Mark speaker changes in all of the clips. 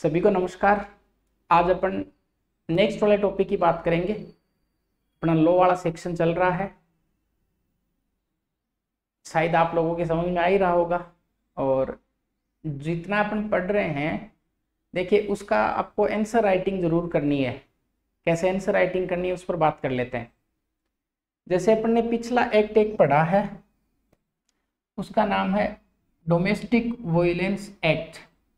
Speaker 1: सभी को नमस्कार। आज अपन नेक्स्ट वाले टॉपिक की बात करेंगे। अपना लॉ वाला सेक्शन चल रहा है, शायद आप लोगों के समझ में आ ही रहा होगा। और जितना अपन पढ़ रहे हैं, देखिए उसका आपको आंसर राइटिंग जरूर करनी है। कैसे आंसर राइटिंग करनी है उस पर बात कर लेते हैं। जैसे अपन ने पिछला एक्ट एक पढ़ा है, उसका नाम है डोमेस्टिक वॉयलेंस एक्ट,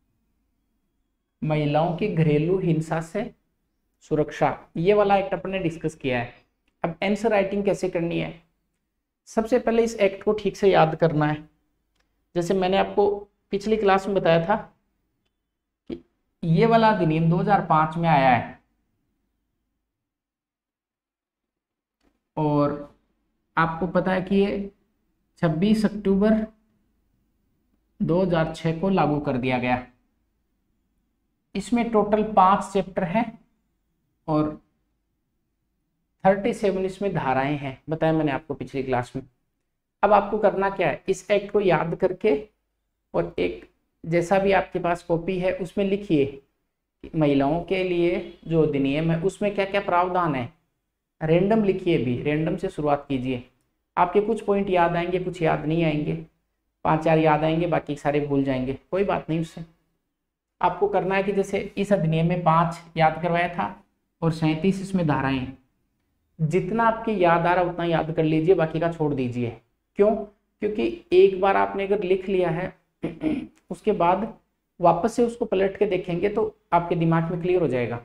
Speaker 1: महिलाओं की घरेलू हिंसा से सुरक्षा। ये वाला एक्ट अपन ने डिस्कस किया है। अब आंसर राइटिंग कैसे करनी है, सबसे पहले इस एक्ट को ठीक से याद करना है। जैसे मैंने आपको पिछली क्लास में बताया था कि ये वाला अधिनियम 2005 में आया है और आपको पता है कि ये 26 अक्टूबर 2006 को लागू कर दिया गया। इसमें टोटल 5 चैप्टर हैं और 37 इसमें धाराएं हैं, बताया मैंने आपको पिछली क्लास में। अब आपको करना क्या है, इस एक्ट को याद करके और एक जैसा भी आपके पास कॉपी है उसमें लिखिए कि महिलाओं के लिए जो अधिनियम है उसमें क्या क्या प्रावधान है। रैंडम लिखिए, भी रैंडम से शुरुआत कीजिए। आपके कुछ पॉइंट याद आएंगे, कुछ याद नहीं आएंगे, 5-4 याद आएंगे, बाकी सारे भूल जाएंगे, कोई बात नहीं। उससे आपको करना है कि जैसे इस अधिनियम में 5 याद करवाया था और 37 इसमें धाराएं हैं। जितना आपके याद आ रहा उतना याद कर लीजिए, बाकी का छोड़ दीजिए। क्यों? क्योंकि एक बार आपने अगर लिख लिया है उसके बाद वापस से उसको पलट के देखेंगे तो आपके दिमाग में क्लियर हो जाएगा।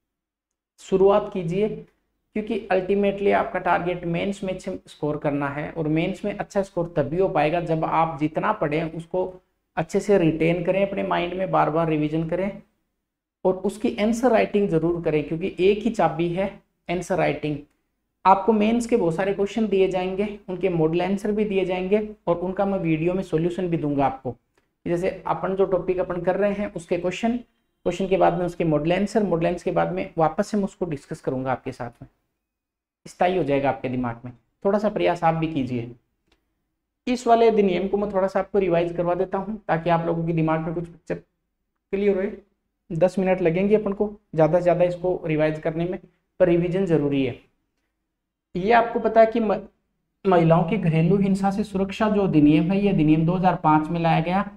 Speaker 1: शुरुआत कीजिए, क्योंकि अल्टीमेटली आपका टारगेट मेंस में अच्छा स्कोर करना है और मेंस में अच्छा स्कोर तभी हो पाएगा जब आप जितना पढ़ें उसको अच्छे से रिटेन करें, अपने माइंड में बार बार रिवीजन करें और उसकी आंसर राइटिंग जरूर करें, क्योंकि एक ही चाबी है आंसर राइटिंग। आपको मेंस के बहुत सारे क्वेश्चन दिए जाएंगे, उनके मॉडल आंसर भी दिए जाएंगे और उनका मैं वीडियो में सॉल्यूशन भी दूंगा आपको। जैसे अपन जो टॉपिक अपन कर रहे हैं उसके क्वेश्चन के बाद में उसके मॉडल आंसर के बाद में वापस से मैं उसको डिस्कस करूंगा आपके साथ में। स्थायी हो जाएगा आपके दिमाग में। थोड़ा सा प्रयास आप भी कीजिए। इस वाले अधिनियम को मैं थोड़ा सा आपको रिवाइज करवा देता हूं ताकि आप लोगों के दिमाग में कुछ पिक्चर क्लियर हो। 10 मिनट लगेंगे अपन को ज़्यादा से ज़्यादा इसको रिवाइज करने में, पर रिवीजन जरूरी है। ये आपको पता है कि महिलाओं की घरेलू हिंसा से सुरक्षा जो अधिनियम है, ये अधिनियम 2005 में लाया गया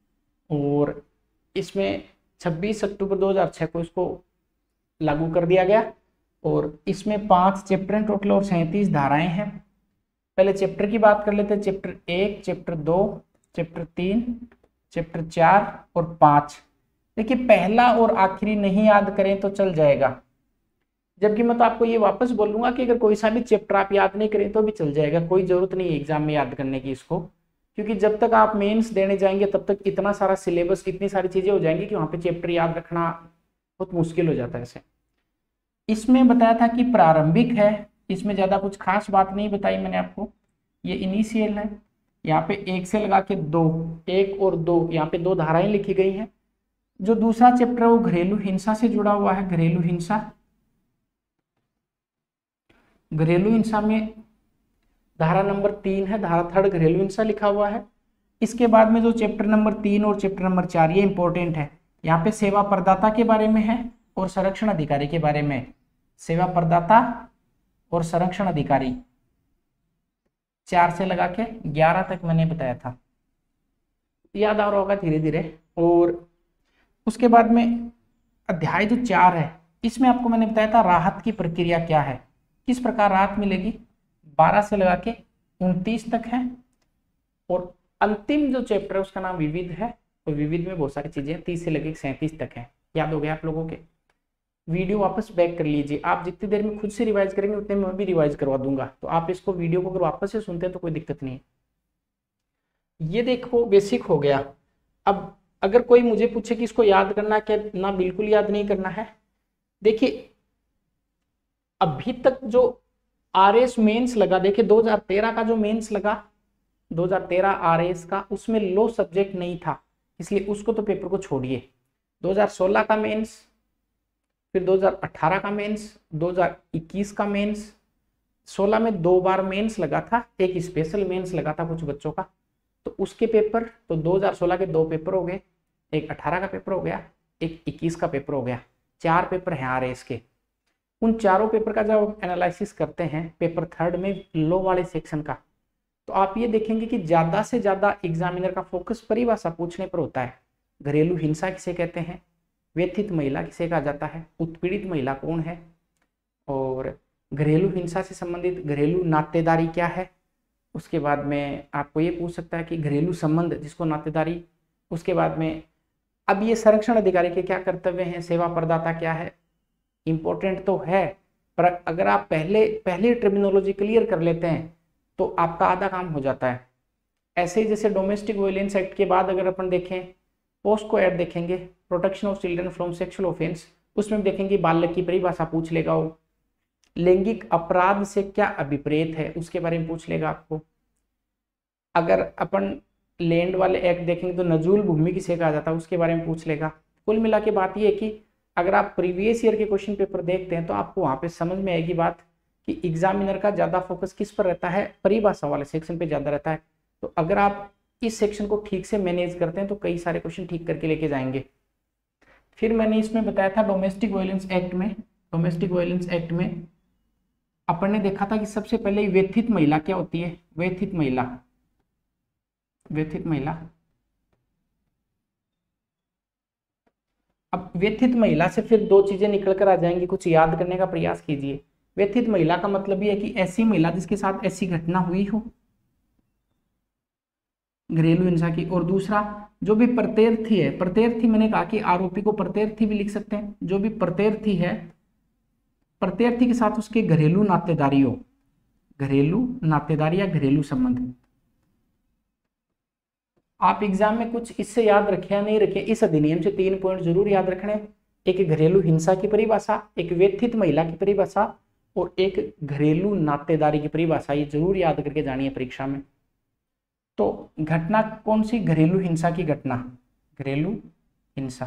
Speaker 1: और इसमें 26 अक्टूबर 2006 को इसको लागू कर दिया गया और इसमें 5 चैप्टर हैं टोटल और 37 धाराएं हैं। पहले चैप्टर की बात कर लेते हैं। चैप्टर 1, चैप्टर 2, चैप्टर 3, चैप्टर 4 और 5। देखिए पहला और आखिरी नहीं याद करें तो चल जाएगा, जबकि मैं तो आपको ये वापस बोलूंगा कि अगर कोई सा भी चैप्टर आप याद नहीं करें तो भी चल जाएगा, कोई जरूरत नहीं है एग्जाम में याद करने की इसको। क्योंकि जब तक आप मेंस देने जाएंगे तब तक इतना सारा सिलेबस, इतनी सारी चीजें हो जाएंगी कि वहां पे चैप्टर याद रखना बहुत मुश्किल हो जाता है। ऐसे इसमें बताया था कि प्रारंभिक है, इसमें ज्यादा कुछ खास बात नहीं बताई मैंने आपको। ये इनिशियल है, यहाँ पे 1 से लगा के 2, 1 और 2, यहाँ पे 2 धाराएं लिखी गई हैं। जो दूसरा चैप्टर है वो घरेलू हिंसा से जुड़ा हुआ है। घरेलू हिंसा में धारा नंबर 3 है, धारा 3 घरेलू हिंसा लिखा हुआ है। इसके बाद में जो चैप्टर नंबर 3 और चैप्टर नंबर 4 ये इंपॉर्टेंट है। यहाँ पे सेवा प्रदाता के बारे में है और संरक्षण अधिकारी के बारे में। सेवा प्रदाता और संरक्षण अधिकारी 4 से लगा के 11 तक मैंने बताया था, याद आ रहा होगा धीरे धीरे। और उसके बाद में अध्याय जो 4 है, इसमें आपको मैंने बताया था राहत की प्रक्रिया क्या है, किस प्रकार राहत मिलेगी। 12 से लगा के 29 तक है। और अंतिम जो चैप्टर है उसका नाम विविध है और विविध में बहुत सारी चीजें 30 से लेकर 37 तक है। याद हो गया आप लोगों के? वीडियो वापस बैक कर लीजिए। आप जितनी देर में खुद से रिवाइज करेंगे उतने में मैं भी रिवाइज करवा दूंगा, तो आप इसको वीडियो को अगर वापस से सुनते हैं तो कोई दिक्कत नहीं है। ये देखो बेसिक हो गया। अब अगर कोई मुझे पूछे कि इसको याद करना क्या ना, बिल्कुल याद नहीं करना है। देखिए अभी तक जो RS मेंस लगा, देखिए 2013 का जो मेंस लगा, 2013 RS का, उसमें लो सब्जेक्ट नहीं था, इसलिए उसको तो पेपर को छोड़िए। 2016 का मेंस, फिर 2018 का मेंस, 2021 का मेंस, 16 में 2 बार मेंस लगा था, एक स्पेशल मेंस लगा था कुछ बच्चों का, तो उसके पेपर, तो 2016 के 2 पेपर हो गए, एक 18 का पेपर हो गया, एक 21 का पेपर हो गया, 4 पेपर हैं RAS के। उन चारों पेपर का जब एनालिसिस करते हैं पेपर थर्ड में लॉ वाले सेक्शन का, तो आप ये देखेंगे कि ज़्यादा से ज़्यादा एग्जामिनर का फोकस परिभाषा पूछने पर होता है। घरेलू हिंसा किसे कहते हैं, व्यथित महिला किसे कहा जाता है, उत्पीड़ित महिला कौन है, और घरेलू हिंसा से संबंधित घरेलू नातेदारी क्या है। उसके बाद में आपको ये पूछ सकता है कि घरेलू संबंध जिसको नातेदारी, उसके बाद में अब ये संरक्षण अधिकारी के क्या कर्तव्य हैं, सेवा प्रदाता क्या है। इंपॉर्टेंट तो है, पर अगर आप पहले टर्मिनोलॉजी क्लियर कर लेते हैं तो आपका आधा काम हो जाता है। ऐसे ही जैसे डोमेस्टिक वायलेंस एक्ट के बाद अगर अपन देखें पोस्को एक्ट देखेंगे, protection of children from sexual offence, उसमें देखेंगे बालक की परिभाषा पूछ लेगा वो। लैंगिक अपराध से क्या अभिप्रेत है उसके बारे में पूछ लेगा आपको। अगर अपन लैंड वाले एक्ट देखेंगे तो नजूल भूमि किसे कहा जाता है उसके बारे में पूछ लेगा। कुल मिला के बात ये है कि अगर आप प्रीवियस ईयर के क्वेश्चन पेपर देखते हैं तो आपको वहाँ पे समझ में आएगी बात कि एग्जामिनर का ज़्यादा फोकस किस पर रहता है, परिभाषा वाले सेक्शन पे ज़्यादा रहता है। तो अगर आप इस सेक्शन को ठीक से मैनेज करते हैं तो कई सारे क्वेश्चन ठीक करके लेके जाएंगे। फिर मैंने इसमें बताया था डोमेस्टिक वायलेंस एक्ट में अपन ने देखा था कि सबसे पहले व्यथित महिला क्या होती है, व्यथित महिला। अब व्यथित महिला से फिर 2 चीजें निकल कर आ जाएंगी, कुछ याद करने का प्रयास कीजिए। व्यथित महिला का मतलब ये है कि ऐसी महिला जिसके साथ ऐसी घटना हुई हो घरेलू हिंसा की, और दूसरा जो भी प्रत्यर्थी है, प्रत्यर्थी मैंने कहा कि आरोपी को प्रत्यर्थी भी लिख सकते हैं, जो भी प्रत्यर्थी है प्रत्यर्थी के साथ उसके घरेलू नातेदारी हो, घरेलू नातेदारी या घरेलू संबंध। आप एग्जाम में कुछ इससे याद रखे या नहीं रखे, इस अधिनियम से 3 पॉइंट जरूर याद रखने, एक घरेलू हिंसा की परिभाषा, एक व्यथित महिला की परिभाषा और एक घरेलू नातेदारी की परिभाषा, ये जरूर याद करके जानी है परीक्षा में। तो घटना कौन सी, घरेलू हिंसा की घटना, घरेलू हिंसा।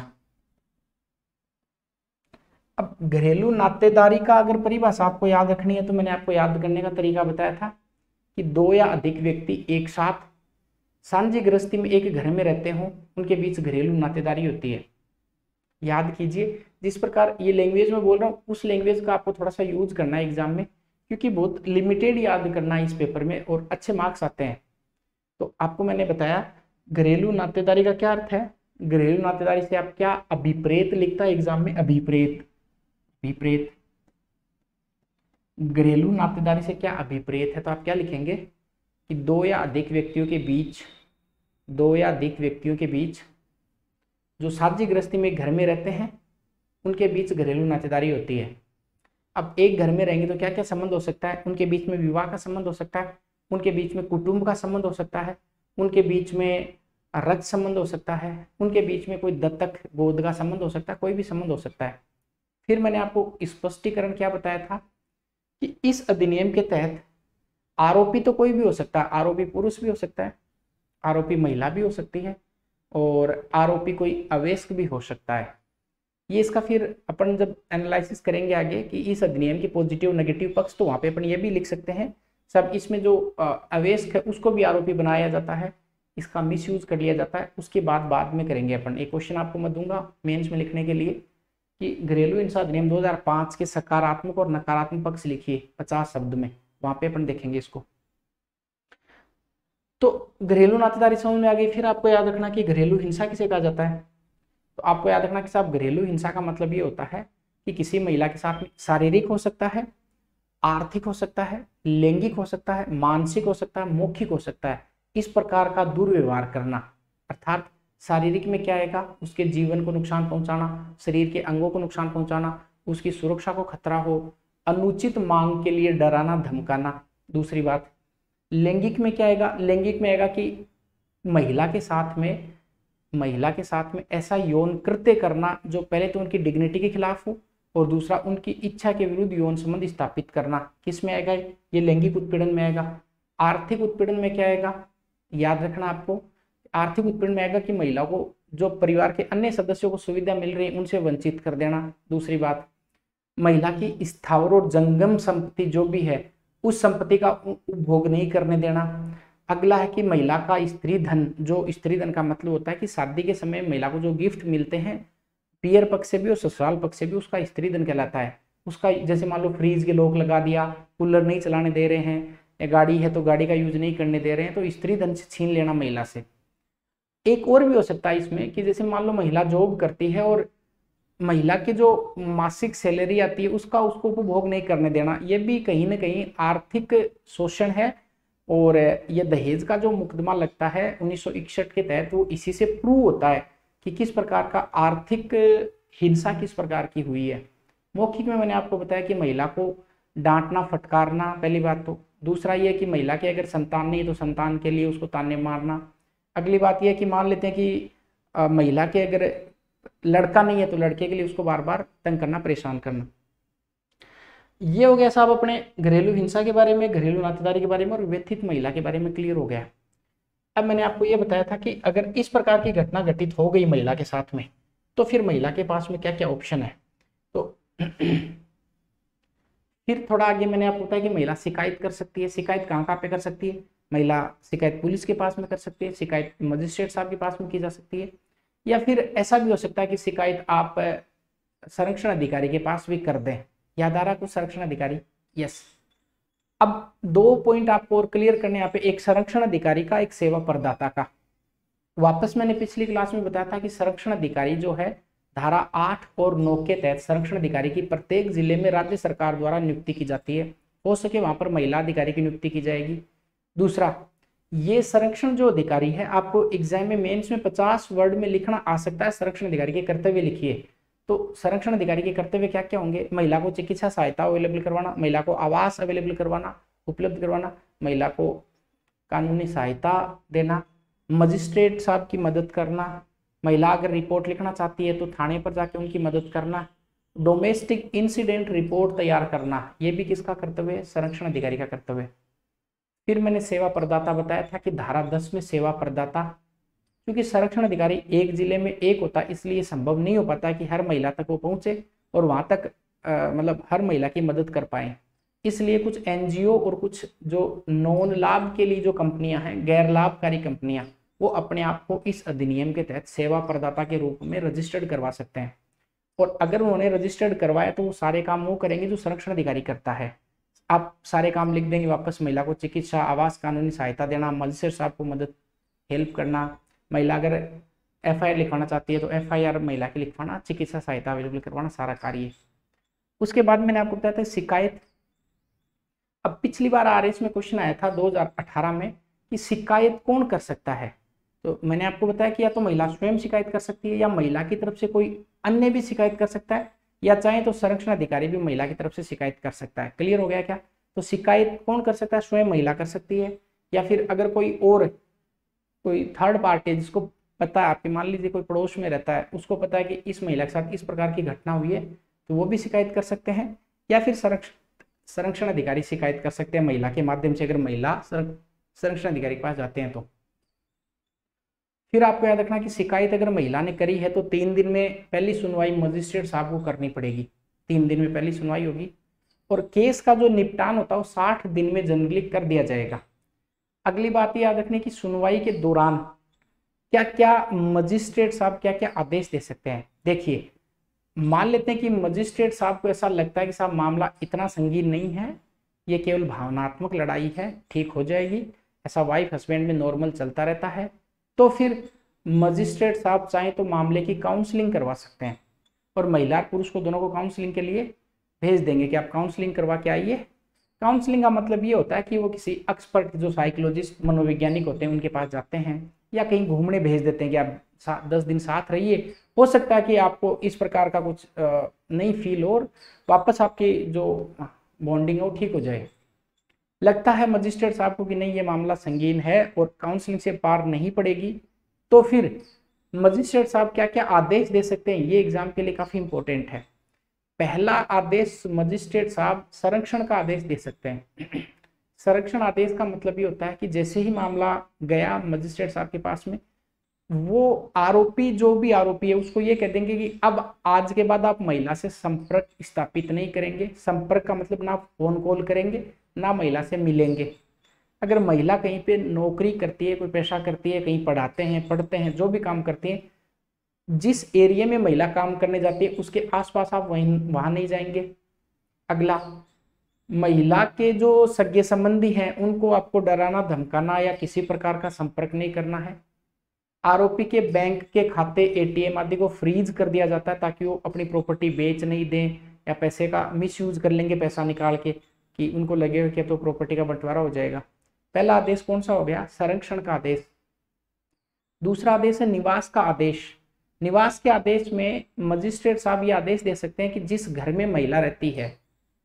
Speaker 1: अब घरेलू नातेदारी का अगर परिभाषा आपको याद रखनी है तो मैंने आपको याद करने का तरीका बताया था कि 2 या अधिक व्यक्ति एक साथ साझी गृहस्थी में एक घर में रहते हों, उनके बीच घरेलू नातेदारी होती है। याद कीजिए, जिस प्रकार ये लैंग्वेज में बोल रहा हूँ उस लैंग्वेज का आपको थोड़ा सा यूज करना है एग्जाम में, क्योंकि बहुत लिमिटेड याद करना है इस पेपर में और अच्छे मार्क्स आते हैं। तो आपको मैंने बताया घरेलू नातेदारी का क्या अर्थ है, घरेलू नातेदारी से आप क्या अभिप्रेत लिखता है एग्जाम में, अभिप्रेत। घरेलू नातेदारी से क्या अभिप्रेत है तो आप क्या लिखेंगे कि 2 या अधिक व्यक्तियों के बीच जो साझी गृहस्थी में घर में रहते हैं उनके बीच घरेलू नातेदारी होती है। अब एक घर में रहेंगे तो क्या क्या संबंध हो सकता है, उनके बीच में विवाह का संबंध हो सकता है, उनके बीच में कुटुंब का संबंध हो सकता है, उनके बीच में रक्त संबंध हो सकता है, उनके बीच में कोई दत्तक गोद का संबंध हो सकता है, कोई भी संबंध हो सकता है। फिर मैंने आपको स्पष्टीकरण क्या बताया था कि इस अधिनियम के तहत आरोपी तो कोई भी हो सकता है, आरोपी पुरुष भी हो सकता है, आरोपी महिला भी हो सकती है और आरोपी कोई अवयस्क भी हो सकता है। ये इसका फिर अपन जब एनालिसिस करेंगे आगे कि इस अधिनियम के पॉजिटिव नेगेटिव पक्ष, तो वहाँ पे अपन ये भी लिख सकते हैं सब, इसमें जो अवयस्क है उसको भी आरोपी बनाया जाता है, इसका मिसयूज कर लिया जाता है, उसके बाद में करेंगे अपन। एक क्वेश्चन आपको मैं दूंगा मेंस में लिखने के लिए कि घरेलू हिंसा अधिनियम 2005 के सकारात्मक और नकारात्मक पक्ष लिखिए 50 शब्द में, वहां पे अपन देखेंगे इसको। तो घरेलू नातेदारी समझ में आ गई। फिर आपको याद रखना कि घरेलू हिंसा किसे कहा जाता है, तो आपको याद रखना कि साहब घरेलू हिंसा का मतलब ये होता है कि किसी महिला के साथ शारीरिक हो सकता है, आर्थिक हो सकता है, लैंगिक हो सकता है, मानसिक हो सकता है, मौखिक हो सकता है, इस प्रकार का दुर्व्यवहार करना। अर्थात शारीरिक में क्या आएगा, उसके जीवन को नुकसान पहुंचाना, शरीर के अंगों को नुकसान पहुंचाना, उसकी सुरक्षा को खतरा हो, अनुचित मांग के लिए डराना धमकाना। दूसरी बात लैंगिक में क्या आएगा, लैंगिक में आएगा कि महिला के साथ में ऐसा यौन कृत्य करना जो पहले तो उनकी डिग्निटी के खिलाफ हो और दूसरा उनकी इच्छा के विरुद्ध यौन संबंध स्थापित करना। किस में आएगा, ये लैंगिक उत्पीड़न में आएगा। आर्थिक उत्पीड़न में क्या आएगा, याद रखना आपको, आर्थिक उत्पीड़न में आएगा कि महिला को जो परिवार के अन्य सदस्यों को सुविधा मिल रही है उनसे वंचित कर देना। दूसरी बात महिला की स्थावर और जंगम संपत्ति जो भी है उस संपत्ति का उपभोग नहीं करने देना। अगला है कि महिला का स्त्री धन, जो स्त्री धन का मतलब होता है कि शादी के समय महिला को जो गिफ्ट मिलते हैं, पियर पक्ष से भी और ससुराल पक्ष से भी उसका स्त्री धन कहलाता है। उसका जैसे मान लो फ्रीज के लॉक लगा दिया, कूलर नहीं चलाने दे रहे हैं, या गाड़ी है तो गाड़ी का यूज नहीं करने दे रहे हैं, तो स्त्री धन से छीन लेना महिला से। एक और भी हो सकता है इसमें कि जैसे मान लो महिला जॉब करती है और महिला की जो मासिक सैलरी आती है उसका उसको उपभोग नहीं करने देना, ये भी कहीं ना कहीं आर्थिक शोषण है। और ये दहेज का जो मुकदमा लगता है 1961 के तहत, वो इसी से प्रूव होता है कि किस प्रकार का आर्थिक हिंसा किस प्रकार की हुई है। मौखिक में मैंने आपको बताया कि महिला को डांटना फटकारना पहली बात, तो दूसरा ये कि महिला के अगर संतान नहीं है तो संतान के लिए उसको ताने मारना। अगली बात यह है कि मान लेते हैं कि महिला के अगर लड़का नहीं है तो लड़के के लिए उसको बार बार तंग करना, परेशान करना। ये हो गया साहब अपने घरेलू हिंसा के बारे में, घरेलू नातेदारी के बारे में और व्यथित महिला के बारे में क्लियर हो गया। अब मैंने आपको ये बताया था कि अगर इस प्रकार की घटना घटित हो गई महिला के साथ में, तो फिर महिला के पास में क्या क्या ऑप्शन है। तो फिर थोड़ा आगे मैंने आपको बताया कि महिला शिकायत कर सकती है। शिकायत कहाँ कहाँ पे कर सकती है? महिला शिकायत पुलिस के पास में कर सकती है, शिकायत मजिस्ट्रेट साहब के पास में की जा सकती है, या फिर ऐसा भी हो सकता है कि शिकायत आप संरक्षण अधिकारी के पास भी कर दें। याद आ रहा कुछ संरक्षण अधिकारी? यस। अब 2 पॉइंट आपको और क्लियर करने यहाँ पे, एक संरक्षण अधिकारी का, एक सेवा प्रदाता का। वापस मैंने पिछली क्लास में बताया था कि संरक्षण अधिकारी जो है धारा 8 और 9 के तहत संरक्षण अधिकारी की प्रत्येक जिले में राज्य सरकार द्वारा नियुक्ति की जाती है। हो सके वहां पर महिला अधिकारी की नियुक्ति की जाएगी। दूसरा, ये संरक्षण जो अधिकारी है, आपको एग्जाम में मेंस में 50 वर्ड में लिखना आ सकता है। संरक्षण अधिकारी के कर्तव्य लिखिए। तो संरक्षण अधिकारी के कर्तव्य क्या क्या होंगे? महिला को चिकित्सा सहायता अवेलेबल करवाना, महिला को आवास अवेलेबल करवाना, उपलब्ध करवाना, महिला को कानूनी सहायता देना, मजिस्ट्रेट साहब की मदद करना, महिला अगर रिपोर्ट लिखना चाहती है तो थाने पर जाके उनकी मदद करना, डोमेस्टिक इंसिडेंट रिपोर्ट तैयार करना, ये भी किसका कर्तव्य है? संरक्षण अधिकारी का कर्तव्य है। फिर मैंने सेवा प्रदाता बताया था कि धारा 10 में सेवा प्रदाता, क्योंकि संरक्षण अधिकारी एक जिले में एक होता है, इसलिए संभव नहीं हो पाता कि हर महिला तक वो पहुंचे और वहां तक मतलब हर महिला की मदद कर पाए। इसलिए कुछ एनजीओ और कुछ जो नॉन लाभ के लिए जो कंपनियां हैं, गैर लाभकारी कंपनियां, वो अपने आप को इस अधिनियम के तहत सेवा प्रदाता के रूप में रजिस्टर्ड करवा सकते हैं। और अगर उन्होंने रजिस्टर्ड करवाया तो वो सारे काम वो करेंगे जो संरक्षण अधिकारी करता है। आप सारे काम लिख देंगे वापस, महिला को चिकित्सा, आवास, कानूनी सहायता देना, मजिस्ट्रेट साहब को मदद हेल्प करना, महिला अगर एफआईआर लिखवाना चाहती है तो एफआईआर महिला की लिखवाना, चिकित्सा सहायता अवेलेबल करवाना, सारा कार्य। उसके बाद मैंने आपको बताया था शिकायत। अब पिछली बार आरएस में क्वेश्चन आया था 2018 में कि शिकायत कौन कर सकता है। तो मैंने आपको बताया कि या तो महिला स्वयं शिकायत कर सकती है, या महिला की तरफ से कोई अन्य भी शिकायत कर सकता है, या चाहे तो संरक्षण अधिकारी भी महिला की तरफ से शिकायत कर सकता है। क्लियर हो गया क्या? तो शिकायत कौन कर सकता है? स्वयं महिला कर सकती है, या फिर अगर कोई थर्ड पार्टी है जिसको पता है, आपके मान लीजिए कोई पड़ोस में रहता है, उसको पता है कि इस महिला के साथ इस प्रकार की घटना हुई है, तो वो भी शिकायत कर सकते हैं, या फिर संरक्षण अधिकारी शिकायत कर सकते हैं महिला के माध्यम से, अगर महिला संरक्षण अधिकारी के पास जाते हैं तो। फिर आपको याद रखना कि शिकायत अगर महिला ने करी है तो 3 दिन में पहली सुनवाई मजिस्ट्रेट साहब को करनी पड़ेगी। 3 दिन में पहली सुनवाई होगी, और केस का जो निपटान होता है वो 60 दिन में जनरली कर दिया जाएगा। अगली बात याद रखने की, सुनवाई के दौरान क्या क्या मजिस्ट्रेट साहब क्या क्या आदेश दे सकते हैं। देखिए, मान लेते हैं कि मजिस्ट्रेट साहब को ऐसा लगता है कि साहब मामला इतना संगीन नहीं है, ये केवल भावनात्मक लड़ाई है, ठीक हो जाएगी, ऐसा वाइफ हस्बैंड में नॉर्मल चलता रहता है, तो फिर मजिस्ट्रेट साहब चाहें तो मामले की काउंसलिंग करवा सकते हैं, और महिला और पुरुष को दोनों को काउंसलिंग के लिए भेज देंगे कि आप काउंसलिंग करवा के आइए। काउंसलिंग का मतलब ये होता है कि वो किसी एक्सपर्ट जो साइकोलॉजिस्ट मनोवैज्ञानिक होते हैं उनके पास जाते हैं, या कहीं घूमने भेज देते हैं कि आप 10 दिन साथ रहिए, हो सकता है कि आपको इस प्रकार का कुछ नहीं फील हो और वापस आपकी जो बॉन्डिंग है वो ठीक हो जाए। लगता है मजिस्ट्रेट साहब को कि नहीं ये मामला संगीन है और काउंसलिंग से पार नहीं पड़ेगी, तो फिर मजिस्ट्रेट साहब क्या क्या आदेश दे सकते हैं, ये एग्जाम के लिए काफी इंपॉर्टेंट है। पहला आदेश मजिस्ट्रेट साहब संरक्षण का आदेश दे सकते हैं। संरक्षण आदेश का मतलब ये होता है कि जैसे ही मामला गया मजिस्ट्रेट साहब के पास में, वो आरोपी जो भी आरोपी है उसको ये कह देंगे कि अब आज के बाद आप महिला से संपर्क स्थापित नहीं करेंगे। संपर्क का मतलब ना फोन कॉल करेंगे, ना महिला से मिलेंगे। अगर महिला कहीं पे नौकरी करती है, कोई पेशा करती है, कहीं पढ़ाते हैं, पढ़ते हैं, जो भी काम करती है, जिस एरिया में महिला काम करने जाती है उसके आसपास आप वहां नहीं जाएंगे। अगला, महिला के जो सगे संबंधी हैं उनको आपको डराना धमकाना या किसी प्रकार का संपर्क नहीं करना है। आरोपी के बैंक के खाते, एटीएम आदि को फ्रीज कर दिया जाता है ताकि वो अपनी प्रॉपर्टी बेच नहीं दें या पैसे का मिसयूज कर लेंगे पैसा निकाल के, कि उनको लगेगा कि तो प्रॉपर्टी का बंटवारा हो जाएगा। पहला आदेश कौन सा हो गया? संरक्षण का आदेश। दूसरा आदेश है निवास का आदेश। निवास के आदेश में मजिस्ट्रेट साहब ये आदेश दे सकते हैं कि जिस घर में महिला रहती है,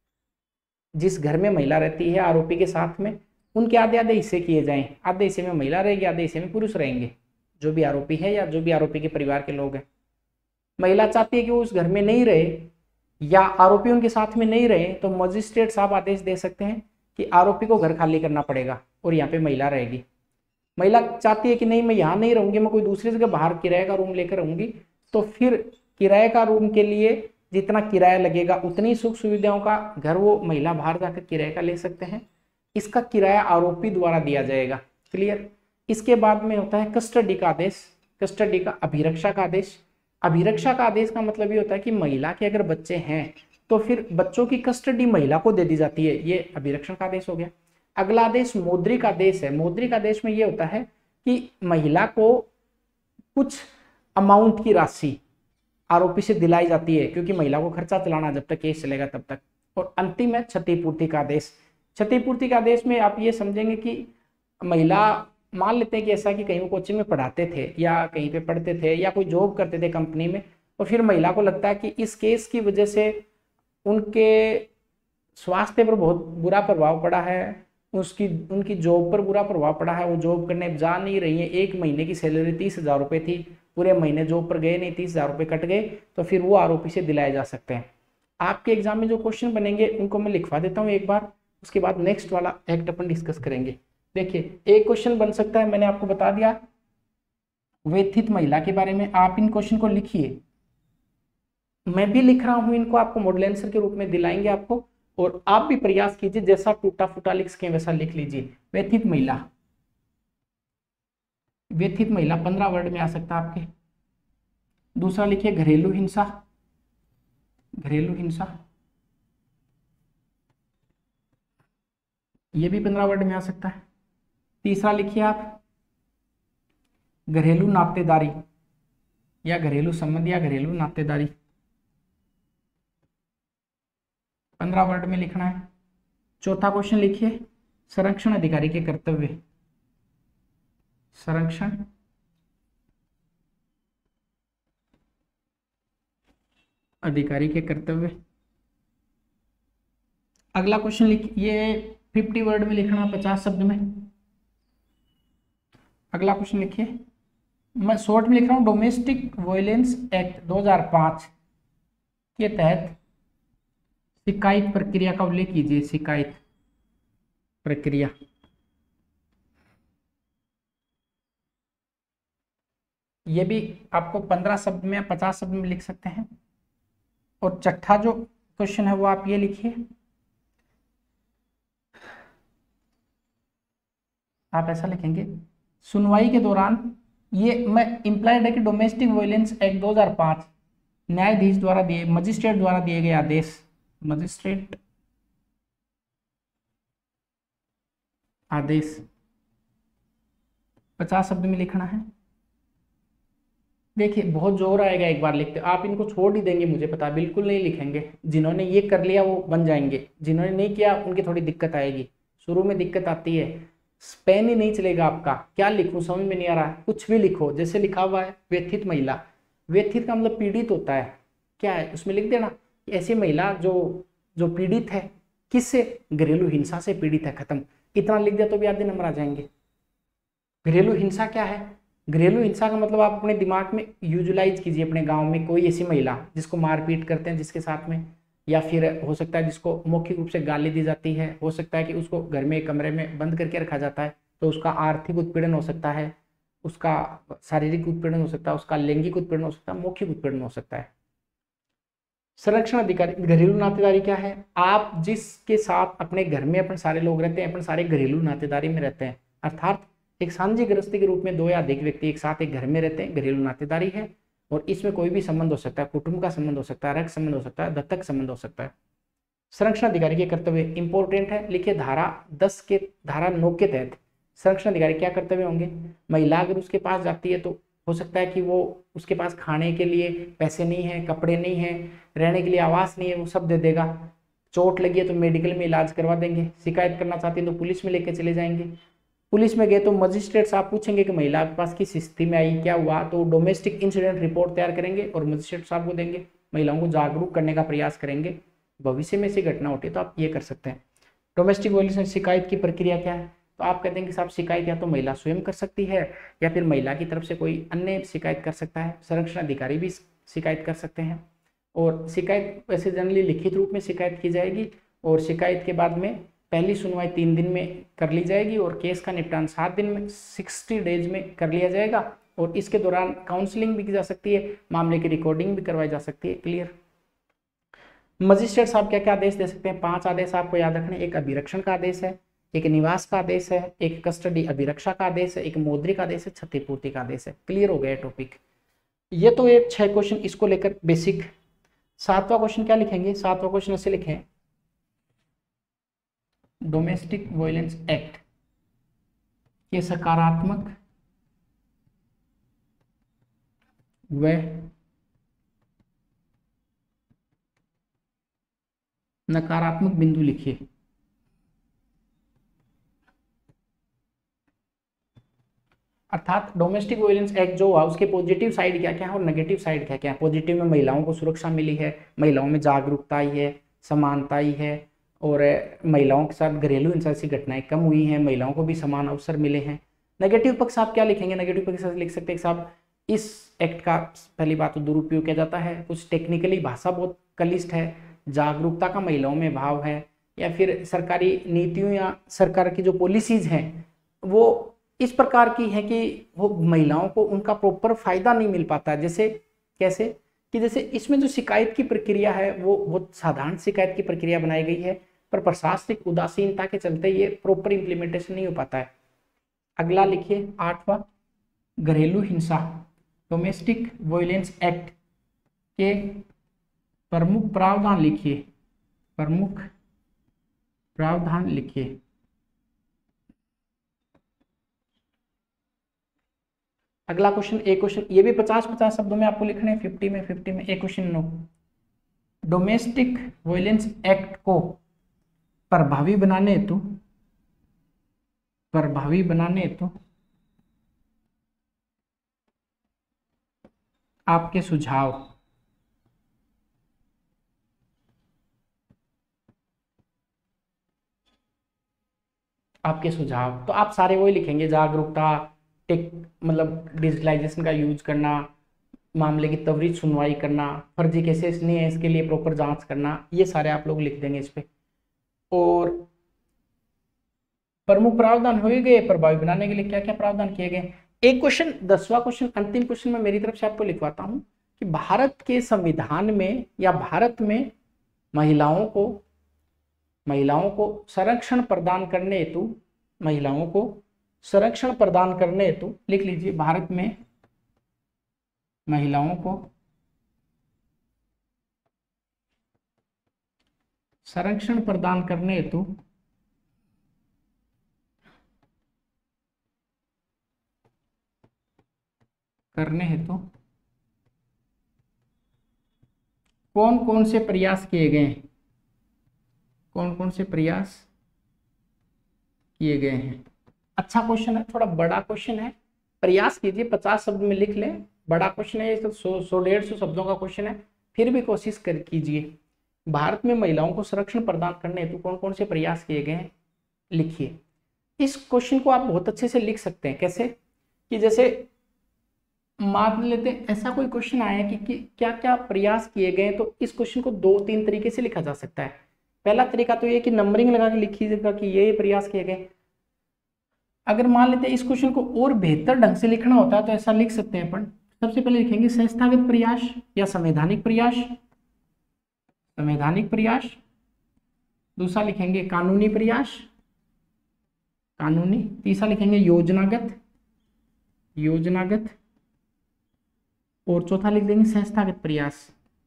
Speaker 1: जिस घर में महिला रहती है आरोपी के साथ में, उनके आधे आधे हिस्से किए जाएं। आधे हिस्से में महिला रहेगी, आधे हिस्से में पुरुष रहेंगे, जो भी आरोपी है या जो भी आरोपी के परिवार के लोग हैं। महिला चाहती है कि वो उस घर में नहीं रहे या आरोपी उनके साथ में नहीं रहे, तो मजिस्ट्रेट साहब आदेश दे सकते हैं कि आरोपी को घर खाली करना पड़ेगा और यहाँ पे महिला रहेगी। महिला चाहती है कि नहीं मैं यहाँ नहीं रहूंगी, मैं कोई दूसरी जगह बाहर किराए का रूम लेकर रहूंगी, तो फिर किराए का रूम के लिए जितना किराया लगेगा उतनी सुख सुविधाओं का घर वो महिला बाहर जाकर किराए का ले सकते हैं। इसका किराया आरोपी द्वारा दिया जाएगा। क्लियर? इसके बाद में होता है कस्टडी का आदेश, कस्टडी का अभिरक्षा का आदेश। अभिरक्षा का आदेश का मतलब ये होता है कि महिला के अगर बच्चे हैं तो फिर बच्चों की कस्टडी महिला को दे दी जाती है, ये अभिरक्षण का आदेश हो गया। अगला आदेश मौद्रिक आदेश है। मौद्रिक आदेश में ये होता है कि महिला को कुछ अमाउंट की राशि आरोपी से दिलाई जाती है, क्योंकि महिला को खर्चा चलाना जब तक केस चलेगा तब तक। और अंतिम है क्षतिपूर्ति का आदेश। क्षतिपूर्ति का आदेश में आप ये समझेंगे कि महिला, मान लेते हैं कि ऐसा कि कहीं वो कोचिंग में पढ़ाते थे या कहीं पे पढ़ते थे या कोई जॉब करते थे कंपनी में, और फिर महिला को लगता है कि इस केस की वजह से उनके स्वास्थ्य पर बहुत बुरा प्रभाव पड़ा है, उनकी जॉब पर बुरा प्रभाव पड़ा है, वो जॉब करने जा नहीं रही है, एक महीने की सैलरी 30,000 रुपये थी, पूरे महीने जॉब पर गए नहीं, 30,000 रुपये कट गए, तो फिर वो आरोपी से दिलाए जा सकते हैं। आपके एग्जाम में जो क्वेश्चन बनेंगे उनको मैं लिखवा देता हूँ एक बार, उसके बाद नेक्स्ट वाला एक्ट अपन डिस्कस करेंगे। देखिए, एक क्वेश्चन बन सकता है, मैंने आपको बता दिया व्यथित महिला के बारे में। आप इन क्वेश्चन को लिखिए, मैं भी लिख रहा हूं इनको, आपको मॉडल आंसर के रूप में दिलाएंगे आपको, और आप भी प्रयास कीजिए जैसा टूटा फूटा लिख सके वैसा लिख लीजिए। व्यथित महिला, व्यथित महिला 15 वर्ड में आ सकता है आपके। दूसरा लिखिए घरेलू हिंसा, घरेलू हिंसा, ये भी 15 वर्ड में आ सकता है। तीसरा लिखिए आप घरेलू नातेदारी या घरेलू संबंध या घरेलू नातेदारी, 15 वर्ड में लिखना है। चौथा क्वेश्चन लिखिए संरक्षण अधिकारी के कर्तव्य, संरक्षण अधिकारी के कर्तव्य। अगला क्वेश्चन लिखिए 50 वर्ड में लिखना, 50 शब्द में। अगला क्वेश्चन लिखिए, मैं शॉर्ट में लिख रहा हूं, डोमेस्टिक वायलेंस एक्ट 2005 के तहत शिकायत प्रक्रिया का उल्लेख कीजिए। शिकायत प्रक्रिया, ये भी आपको 15 शब्द में 50 शब्द में लिख सकते हैं। और छठा जो क्वेश्चन है वो आप ये लिखिए, आप ऐसा लिखेंगे सुनवाई के दौरान, ये मैं इंप्लाइड है कि डोमेस्टिक वायलेंस एक्ट 2005 न्यायाधीश द्वारा दिए, मजिस्ट्रेट द्वारा दिए गए आदेश, मजिस्ट्रेट आदेश 50 शब्द में लिखना है। देखिए बहुत जोर आएगा एक बार लिखते, आप इनको छोड़ ही देंगे मुझे पता, बिल्कुल नहीं लिखेंगे। जिन्होंने ये कर लिया वो बन जाएंगे, जिन्होंने नहीं किया उनकी थोड़ी दिक्कत आएगी। शुरू में दिक्कत आती है, पेन ही नहीं चलेगा आपका, क्या लिखूं समझ में नहीं आ रहा है, कुछ भी लिखो। जैसे लिखा हुआ है व्यथित महिला, व्यथित का मतलब पीड़ित होता है, क्या है उसमें लिख देना ऐसी महिला जो पीड़ित है, किससे? घरेलू हिंसा से पीड़ित है, खत्म। इतना लिख दिया तो भी आधे नंबर आ जाएंगे। घरेलू हिंसा क्या है? घरेलू हिंसा का मतलब आप अपने दिमाग में यूजुलाइज कीजिए, अपने गांव में कोई ऐसी महिला जिसको मारपीट करते हैं जिसके साथ में, या फिर हो सकता है जिसको मौखिक रूप से गाली दी जाती है, हो सकता है कि उसको घर में कमरे में बंद करके रखा जाता है, तो उसका आर्थिक उत्पीड़न हो सकता है, उसका शारीरिक उत्पीड़न हो सकता है, उसका लैंगिक उत्पीड़न हो सकता है, मौखिक उत्पीड़न हो सकता है। संरक्षण अधिकारी, घरेलू नातेदारी क्या है? आप जिसके साथ अपने घर में अपने सारे लोग रहते हैं, अपने सारे घरेलू नातेदारी में रहते हैं, अर्थात एक साझी गृहस्थी के रूप में 2 या अधिक व्यक्ति एक साथ एक घर में रहते हैं, घरेलू नातेदारी है। और इसमें कोई भी संबंध हो सकता है, कुटुंब का संबंध हो सकता है, रक्त संबंध हो सकता है, दत्तक संबंध हो सकता है। संरक्षण अधिकारी के कर्तव्य इंपॉर्टेंट है, लिखिए धारा 9 के तहत संरक्षण अधिकारी क्या कर्तव्य होंगे। महिला अगर उसके पास जाती है तो हो सकता है कि वो उसके पास खाने के लिए पैसे नहीं है, कपड़े नहीं है, रहने के लिए आवास नहीं है, वो सब दे देगा। चोट लगी है तो मेडिकल में इलाज करवा देंगे। शिकायत करना चाहती है तो पुलिस में लेके चले जाएंगे। पुलिस में गए तो मजिस्ट्रेट साहब पूछेंगे कि महिला के पास किस स्थिति में आई, क्या हुआ, तो डोमेस्टिक इंसिडेंट रिपोर्ट तैयार करेंगे और मजिस्ट्रेट साहब को देंगे। महिलाओं को जागरूक करने का प्रयास करेंगे। भविष्य में ऐसी घटना होती है तो आप ये कर सकते हैं। डोमेस्टिक वायलेंस में शिकायत की प्रक्रिया क्या है, तो आप कहते हैं कि साहब शिकायत या तो महिला स्वयं कर सकती है या फिर महिला की तरफ से कोई अन्य शिकायत कर सकता है। संरक्षण अधिकारी भी शिकायत कर सकते हैं। और शिकायत वैसे जनरली लिखित रूप में शिकायत की जाएगी और शिकायत के बाद में पहली सुनवाई 3 दिन में कर ली जाएगी और केस का निपटान 7 दिन में 60 डेज में कर लिया जाएगा। और इसके दौरान काउंसलिंग भी की जा सकती है, मामले की रिकॉर्डिंग भी करवाई जा सकती है। क्लियर। मजिस्ट्रेट साहब क्या क्या आदेश दे सकते हैं, 5 आदेश आपको याद रखने। एक अभिरक्षण का आदेश है, एक निवास का आदेश है, एक कस्टडी अभिरक्षा का आदेश है, एक मौद्रिक आदेश है, क्षतिपूर्ति का आदेश है। क्लियर हो गया टॉपिक। ये तो एक 6 क्वेश्चन इसको लेकर बेसिक। 7वां क्वेश्चन क्या लिखेंगे, 7वां क्वेश्चन ऐसे लिखें, डोमेस्टिक वायलेंस एक्ट के सकारात्मक व नकारात्मक बिंदु लिखिए। अर्थात डोमेस्टिक वायलेंस एक्ट जो हुआ उसके पॉजिटिव साइड क्या क्या है और नेगेटिव साइड क्या क्या है। पॉजिटिव में महिलाओं को सुरक्षा मिली है, महिलाओं में जागरूकता आई है, समानता आई है और महिलाओं के साथ घरेलू हिंसा की घटनाएं कम हुई हैं, महिलाओं को भी समान अवसर मिले हैं। नेगेटिव पक्ष आप क्या लिखेंगे, नेगेटिव पक्ष लिख सकते हैं साहब इस एक्ट का पहली बात तो दुरुपयोग किया जाता है, कुछ टेक्निकली भाषा बहुत कलिष्ट है, जागरूकता का महिलाओं में भाव है, या फिर सरकारी नीतियों या सरकार की जो पॉलिसीज हैं वो इस प्रकार की है कि वो महिलाओं को उनका प्रॉपर फायदा नहीं मिल पाता। जैसे कैसे कि जैसे इसमें जो शिकायत की प्रक्रिया है वो बहुत साधारण शिकायत की प्रक्रिया बनाई गई है, पर प्रशासनिक उदासीनता के चलते ये प्रॉपर इंप्लीमेंटेशन नहीं हो पाता है। अगला लिखिए 8वां, घरेलू हिंसा डोमेस्टिक वायलेंस एक्ट के प्रमुख प्रावधान लिखिए, प्रमुख प्रावधान लिखिए। अगला क्वेश्चन, एक क्वेश्चन ये भी 50-50 शब्दों में आपको लिखने हैं, 50 में 50 में। एक क्वेश्चन 9, डोमेस्टिक वायलेंस एक्ट को प्रभावी बनाने हेतु आपके सुझाव। आपके सुझाव तो आप सारे वही लिखेंगे, जागरूकता, टेक मतलब डिजिटलाइजेशन का यूज करना, मामले की त्वरित सुनवाई करना, फर्जी केसेस नहीं है इसके लिए प्रॉपर जांच करना, ये सारे आप लोग लिख देंगे इस पे। और प्रमुख प्रावधान हो गए, प्रभावी बनाने के लिए क्या क्या प्रावधान किए गए। एक क्वेश्चन 10वां क्वेश्चन अंतिम क्वेश्चन में मेरी तरफ से आपको लिखवाता हूं कि भारत के संविधान में या भारत में महिलाओं को संरक्षण प्रदान करने हेतु, महिलाओं को संरक्षण प्रदान करने हेतु लिख लीजिए, भारत में महिलाओं को संरक्षण प्रदान करने हेतु कौन कौन से प्रयास किए गए हैं, कौन कौन से प्रयास किए गए हैं। अच्छा क्वेश्चन है, थोड़ा बड़ा क्वेश्चन है, प्रयास कीजिए, 50 शब्द में लिख लें। बड़ा क्वेश्चन है, 100-150 शब्दों का क्वेश्चन है, फिर भी कोशिश कर कीजिए। भारत में महिलाओं को संरक्षण प्रदान करने हेतु कौन कौन से प्रयास किए गए हैं लिखिए। इस क्वेश्चन को आप बहुत अच्छे से लिख सकते हैं। कैसे कि जैसे मान लेते हैं ऐसा कोई क्वेश्चन आया कि क्या क्या प्रयास किए गए, तो इस क्वेश्चन को 2-3 तरीके से लिखा जा सकता है। पहला तरीका तो ये कि नंबरिंग लगा के लिखिएगा कि ये प्रयास किए गए। अगर मान लेते हैं इस क्वेश्चन को और बेहतर ढंग से लिखना होता है तो ऐसा लिख सकते हैं अपन। सबसे पहले लिखेंगे संस्थागत प्रयास या संवैधानिक प्रयास, संवैधानिक प्रयास। दूसरा लिखेंगे कानूनी प्रयास, कानूनी। तीसरा लिखेंगे योजनागत, योजनागत। और चौथा लिख देंगे संस्थागत प्रयास।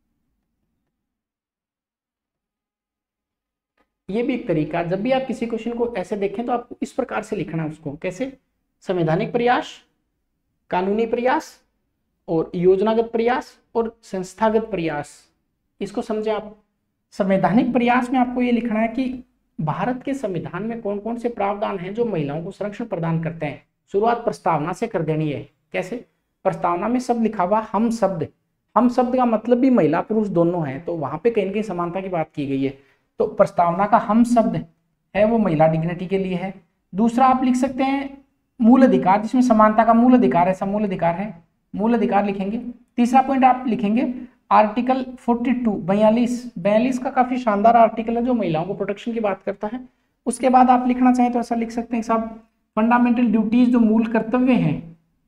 Speaker 1: ये भी एक तरीका, जब भी आप किसी क्वेश्चन को ऐसे देखें तो आपको इस प्रकार से लिखना है उसको। कैसे? संवैधानिक प्रयास, कानूनी प्रयास और योजनागत प्रयास और संस्थागत प्रयास। इसको समझे आप। संवैधानिक प्रयास में आपको ये लिखना है कि भारत के संविधान में कौन कौन से प्रावधान हैं जो महिलाओं को संरक्षण प्रदान करते हैं। शुरुआत प्रस्तावना से कर देनी है। कैसे? प्रस्तावना में शब्द लिखा हुआ हम शब्द, हम शब्द का मतलब भी महिला पुरुष दोनों है, तो वहां पे कहीं ना कहीं समानता की बात की गई है। तो प्रस्तावना का हम शब्द है वो महिला डिग्निटी के लिए है। दूसरा आप लिख सकते हैं मूल अधिकार, जिसमें समानता का मूल अधिकार है, समूल अधिकार है, मूल अधिकार लिखेंगे। तीसरा पॉइंट आप लिखेंगे आर्टिकल 42, 42 का काफी शानदार आर्टिकल है जो महिलाओं को प्रोटेक्शन की बात करता है। उसके बाद आप लिखना चाहें तो ऐसा लिख सकते हैं साहब, फंडामेंटल ड्यूटीज, जो मूल कर्तव्य हैं,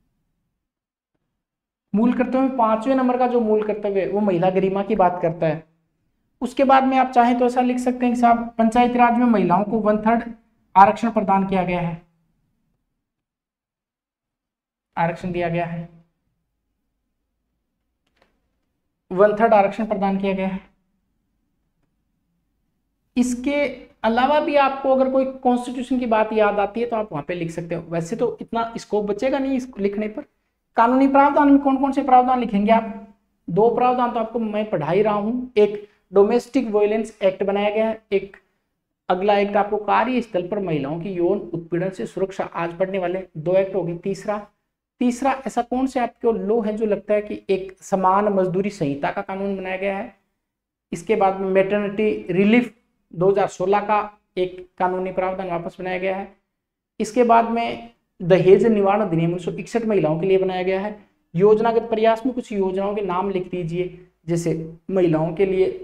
Speaker 1: मूल कर्तव्य 5वें नंबर का जो मूल कर्तव्य है वो महिला गरिमा की बात करता है। उसके बाद में आप चाहें तो ऐसा लिख सकते हैं कि साहब पंचायती राज में महिलाओं को 1/3 आरक्षण प्रदान किया गया है, आरक्षण दिया गया है, 1/3 आरक्षण प्रदान किया गया है। इसके अलावा भी आपको अगर कोई कॉन्स्टिट्यूशन की बात याद आती है तो आप वहां पे लिख सकते हो। वैसे तो इतना स्कोप बचेगा नहीं इसको लिखने पर। कानूनी प्रावधान में कौन कौन से प्रावधान लिखेंगे आप? 2 प्रावधान तो आपको मैं पढ़ा ही रहा हूं। एक डोमेस्टिक वायलेंस एक्ट बनाया गया है, एक अगला एक्ट आपको कार्यस्थल पर महिलाओं की यौन उत्पीड़न से सुरक्षा, आज पढ़ने वाले 2 एक्ट हो गए। तीसरा ऐसा कौन से आपको लॉ है जो लगता है कि एक समान मजदूरी संहिता का कानून बनाया गया है। इसके बाद में मैटरनिटी रिलीफ 2016 का एक कानूनी प्रावधान वापस बनाया गया है। इसके बाद में दहेज निवारण अधिनियम 1961 महिलाओं के लिए बनाया गया है। योजनागत प्रयास में कुछ योजनाओं के नाम लिख दीजिए, जैसे महिलाओं के लिए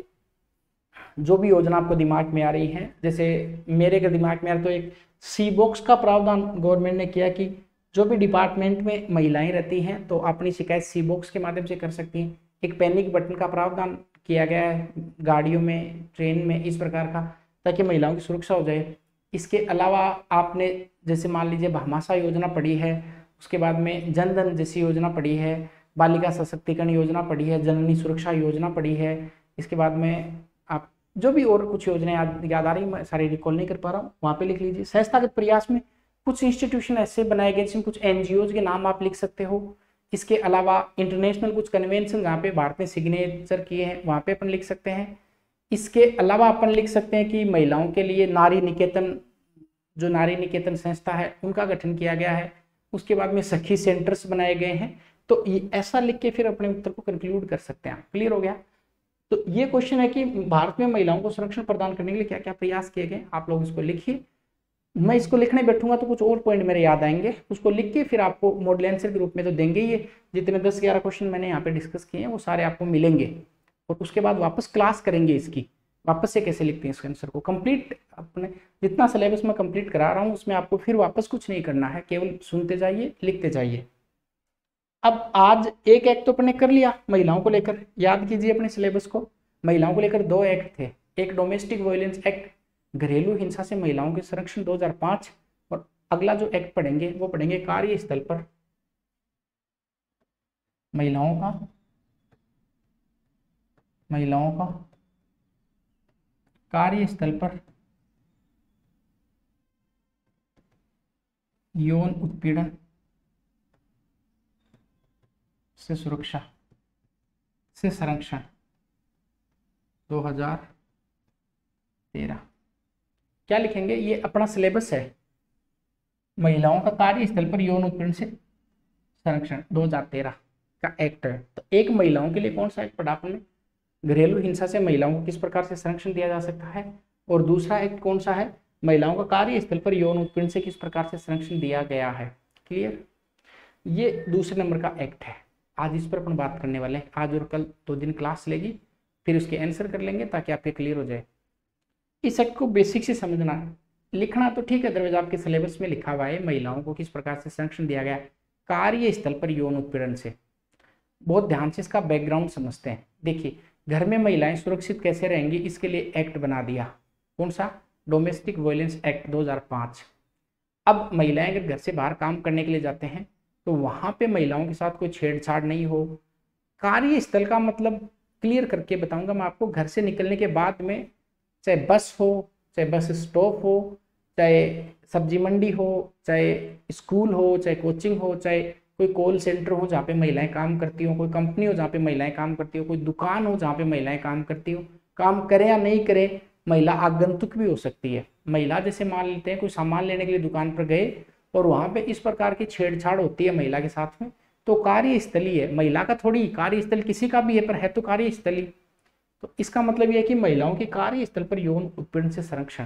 Speaker 1: जो भी योजना आपको दिमाग में आ रही है। जैसे मेरे के दिमाग में आ रहा तो एक सी बॉक्स का प्रावधान गवर्नमेंट ने किया कि जो भी डिपार्टमेंट में महिलाएं रहती हैं तो अपनी शिकायत सी बॉक्स के माध्यम से कर सकती हैं। एक पैनिक बटन का प्रावधान किया गया है गाड़ियों में, ट्रेन में, इस प्रकार का, ताकि महिलाओं की सुरक्षा हो जाए। इसके अलावा आपने जैसे मान लीजिए भामाशाह योजना पढ़ी है, उसके बाद में जन धन जैसी योजना पढ़ी है, बालिका सशक्तिकरण योजना पढ़ी है, जननी सुरक्षा योजना पढ़ी है। इसके बाद में आप जो भी और कुछ योजनाएं याद आ रही, मैं सारी रिकॉल नहीं कर पा रहा हूँ, वहाँ पे लिख लीजिए। संस्थागत प्रयास में कुछ इंस्टीट्यूशन ऐसे बनाए गए जिसमें कुछ एनजीओ के नाम आप लिख सकते हो। इसके अलावा इंटरनेशनल कुछ कन्वेंशन जहाँ पे भारत ने सिग्नेचर किए हैं वहाँ पे अपन लिख सकते हैं। इसके अलावा अपन लिख सकते हैं कि महिलाओं के लिए नारी निकेतन, जो नारी निकेतन संस्था है उनका गठन किया गया है। उसके बाद में सखी सेंटर्स बनाए गए हैं। तो ये ऐसा लिख के फिर अपने उत्तर को कंक्लूड कर सकते हैं। क्लियर हो गया? तो ये क्वेश्चन है कि भारत में महिलाओं को संरक्षण प्रदान करने के लिए क्या क्या प्रयास किए गए, आप लोग इसको लिखिए। मैं इसको लिखने बैठूंगा तो कुछ और पॉइंट मेरे याद आएंगे, उसको लिख के फिर आपको मॉडल आंसर के रूप में तो देंगे। ये जितने 10-11 क्वेश्चन मैंने यहाँ पे डिस्कस किए हैं वो सारे आपको मिलेंगे, और उसके बाद वापस क्लास करेंगे इसकी, वापस से कैसे लिखते हैं इसके आंसर को। कंप्लीट अपने जितना सिलेबस में कंप्लीट करा रहा हूँ उसमें आपको फिर वापस कुछ नहीं करना है, केवल सुनते जाइए, लिखते जाइए। अब आज एक एक्ट तो अपने कर लिया महिलाओं को लेकर, याद कीजिए अपने सिलेबस को। महिलाओं को लेकर 2 एक्ट थे, एक डोमेस्टिक वायलेंस एक्ट, घरेलू हिंसा से महिलाओं के संरक्षण 2005, और अगला जो एक्ट पढ़ेंगे वो पढ़ेंगे कार्यस्थल पर महिलाओं का कार्यस्थल पर यौन उत्पीड़न से सुरक्षा से संरक्षण 2013। क्या लिखेंगे? ये अपना सिलेबस है, महिलाओं का कार्यस्थल पर यौन उत्पीड़न से संरक्षण 2013 का एक्ट है। तो एक महिलाओं के लिए कौन सा एक्ट पढ़ा आपने? घरेलू हिंसा से महिलाओं को किस प्रकार से संरक्षण दिया जा सकता है, और दूसरा एक्ट कौन सा है? महिलाओं का कार्यस्थल पर यौन उत्पीड़न से किस प्रकार से संरक्षण दिया गया है। क्लियर? ये दूसरे नंबर का एक्ट है। आज इस पर अपन बात करने वाले हैं। आज और कल 2 दिन क्लास लेगी, फिर उसके आंसर कर लेंगे ताकि आपके क्लियर हो जाए। इस एक्ट को बेसिक से समझना, लिखना तो ठीक है, अदरवाइज आपके सिलेबस में लिखा हुआ है महिलाओं को किस प्रकार से संरक्षण दिया गया कार्यस्थल पर यौन उत्पीड़न से। बहुत ध्यान से इसका बैकग्राउंड समझते हैं। देखिए, घर में महिलाएं सुरक्षित कैसे रहेंगी इसके लिए एक्ट बना दिया। कौन सा? Domestic violence act 2005। अब महिलाएं अगर घर से बाहर काम करने के लिए जाते हैं तो वहां पे महिलाओं के साथ कोई छेड़छाड़ नहीं हो, कार्यस्थल का मतलब क्लियर करके बताऊंगा मैं आपको। घर से निकलने के बाद में, चाहे बस हो, चाहे बस स्टॉप हो, चाहे सब्जी मंडी हो, चाहे स्कूल हो, चाहे कोचिंग हो, चाहे कोई कॉल सेंटर हो जहाँ पे महिलाएं काम करती हो, कोई कंपनी हो जहाँ पे महिलाएं काम करती हो, कोई दुकान हो जहाँ पे महिलाएं काम करती हो, काम करे या नहीं करे, महिला आगंतुक भी हो सकती है। महिला जैसे मान लेते हैं कोई सामान लेने के लिए दुकान पर गए और वहां पे इस प्रकार की छेड़छाड़ होती है महिला के साथ में, तो कार्यस्थली है, महिला का थोड़ी, कार्यस्थल किसी का भी है पर है तो कार्यस्थली। तो इसका मतलब यह है कि महिलाओं के कार्यस्थल पर यौन उत्पीड़न से संरक्षण।